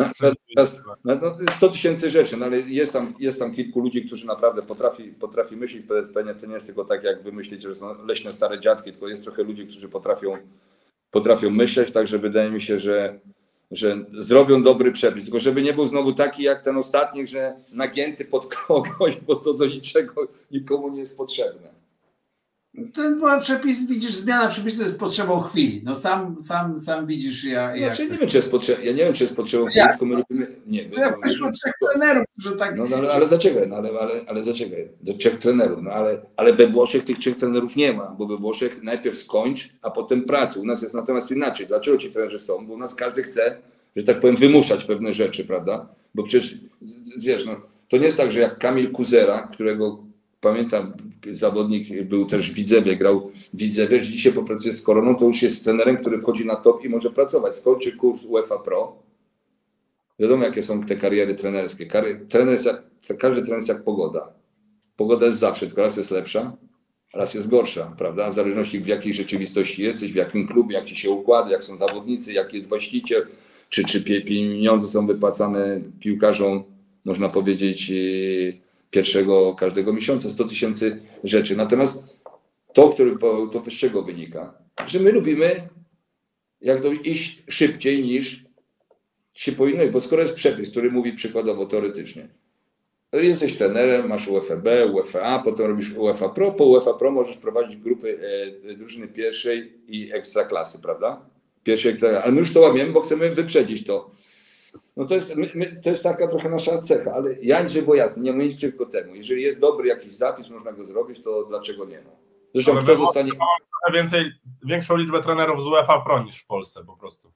Speaker 3: 100 000 rzeczy, no ale jest tam kilku ludzi, którzy naprawdę potrafi myśleć, pewnie to nie jest tylko tak, jak wy myślicie, że są leśne stare dziadki, tylko jest trochę ludzi, którzy potrafią myśleć, także wydaje mi się, że zrobią dobry przepis, tylko żeby nie był znowu taki jak ten ostatni, że nagięty pod kogoś, bo to do niczego nikomu nie jest potrzebne.
Speaker 1: Ten przepis, widzisz, zmiana przepisu jest potrzebą chwili. No sam widzisz,
Speaker 3: ja nie wiem, czy jest potrzebą. Ja nie wiem, czy jest potrzebą chwili, tylko my lubimy. Nie wiem.
Speaker 1: Ja wyszło 3 trenerów, że tak.
Speaker 3: No ale zaczekaj, ale zaczekaj. Do 3 trenerów, ale we Włoszech tych 3 trenerów nie ma, bo we Włoszech najpierw skończ, a potem pracuj. U nas jest natomiast inaczej. Dlaczego ci trenerzy są? Bo u nas każdy chce, że tak powiem, wymuszać pewne rzeczy, prawda? Bo przecież wiesz, no, to nie jest tak, że jak Kamil Kuzera, którego pamiętam, zawodnik był też w Widzewie, grał w Widzewie, że dzisiaj popracuje z Koroną, to już jest trenerem, który wchodzi na top i może pracować. Skończy kurs UEFA Pro. Wiadomo, jakie są te kariery trenerskie. Każdy trener jest jak pogoda. Pogoda jest zawsze, tylko raz jest lepsza, raz jest gorsza, prawda? W zależności w jakiej rzeczywistości jesteś, w jakim klubie, jak ci się układa, jak są zawodnicy, jaki jest właściciel, czy pieniądze są wypłacane piłkarzom, można powiedzieć, pierwszego każdego miesiąca, 100 000 rzeczy. Natomiast to z czego wynika? Że my lubimy jak to iść szybciej niż się powinno, bo skoro jest przepis, który mówi przykładowo teoretycznie, jesteś trenerem, masz UFB, UEFA, potem robisz UEFA Pro, po UEFA Pro możesz prowadzić grupy drużyny pierwszej i ekstraklasy, prawda? Pierwszej ekstraklasy, ale my już to łapiemy, bo chcemy wyprzedzić to. No to jest taka trochę nasza cecha, ale ja nie było jasne, nie mam nic przeciwko temu. Jeżeli jest dobry jakiś zapis, można go zrobić, to dlaczego nie? No. Zresztą kto zostanie...
Speaker 2: Większą liczbę trenerów z UEFA Pro niż w Polsce po prostu.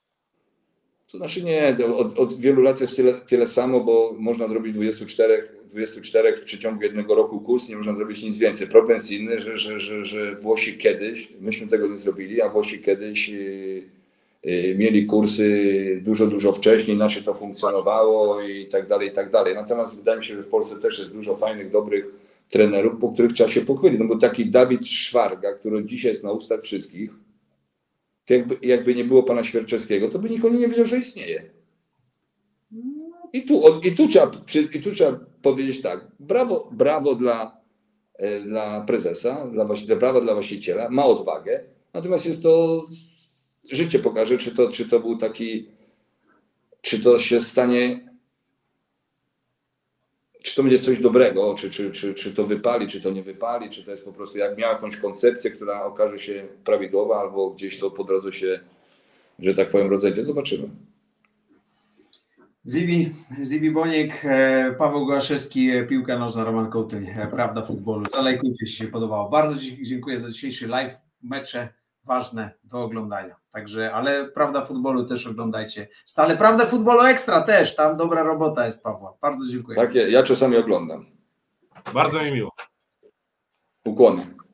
Speaker 3: To znaczy nie, od wielu lat jest tyle samo, bo można zrobić 24 w przeciągu 1 roku kurs, nie można zrobić nic więcej. Problem jest inny, że Włosi kiedyś, myśmy tego nie zrobili, a Włosi kiedyś mieli kursy dużo wcześniej, inaczej to funkcjonowało i tak dalej. Natomiast wydaje mi się, że w Polsce też jest dużo fajnych, dobrych trenerów, po których trzeba się pochwycić. No bo taki Dawid Szwarga, który dzisiaj jest na ustach wszystkich, jakby nie było pana Świerczewskiego, to by nikt nie wiedział, że istnieje. I tu trzeba powiedzieć tak, brawo dla prezesa, brawo dla właściciela, ma odwagę, natomiast jest to, życie pokaże, czy to był taki, czy to się stanie, czy to będzie coś dobrego, czy to wypali, czy to nie wypali, czy to jest po prostu, jak miał jakąś koncepcję, która okaże się prawidłowa, albo gdzieś to po drodze się, że tak powiem, rozejdzie. Zobaczymy.
Speaker 1: Zibi Boniek, Paweł Gołaszewski, Piłka Nożna, Roman Kołtyń, Prawda Futbolu. Zalajkujcie, jeśli się podobało. Bardzo dziękuję za dzisiejszy live, mecze ważne do oglądania. Także, ale Prawda Futbolu też oglądajcie. Ale Prawda Futbolu Ekstra też, tam dobra robota jest, Pawła. Bardzo dziękuję.
Speaker 3: Tak, ja czasami oglądam.
Speaker 2: Bardzo mi miło.
Speaker 3: Ukłony.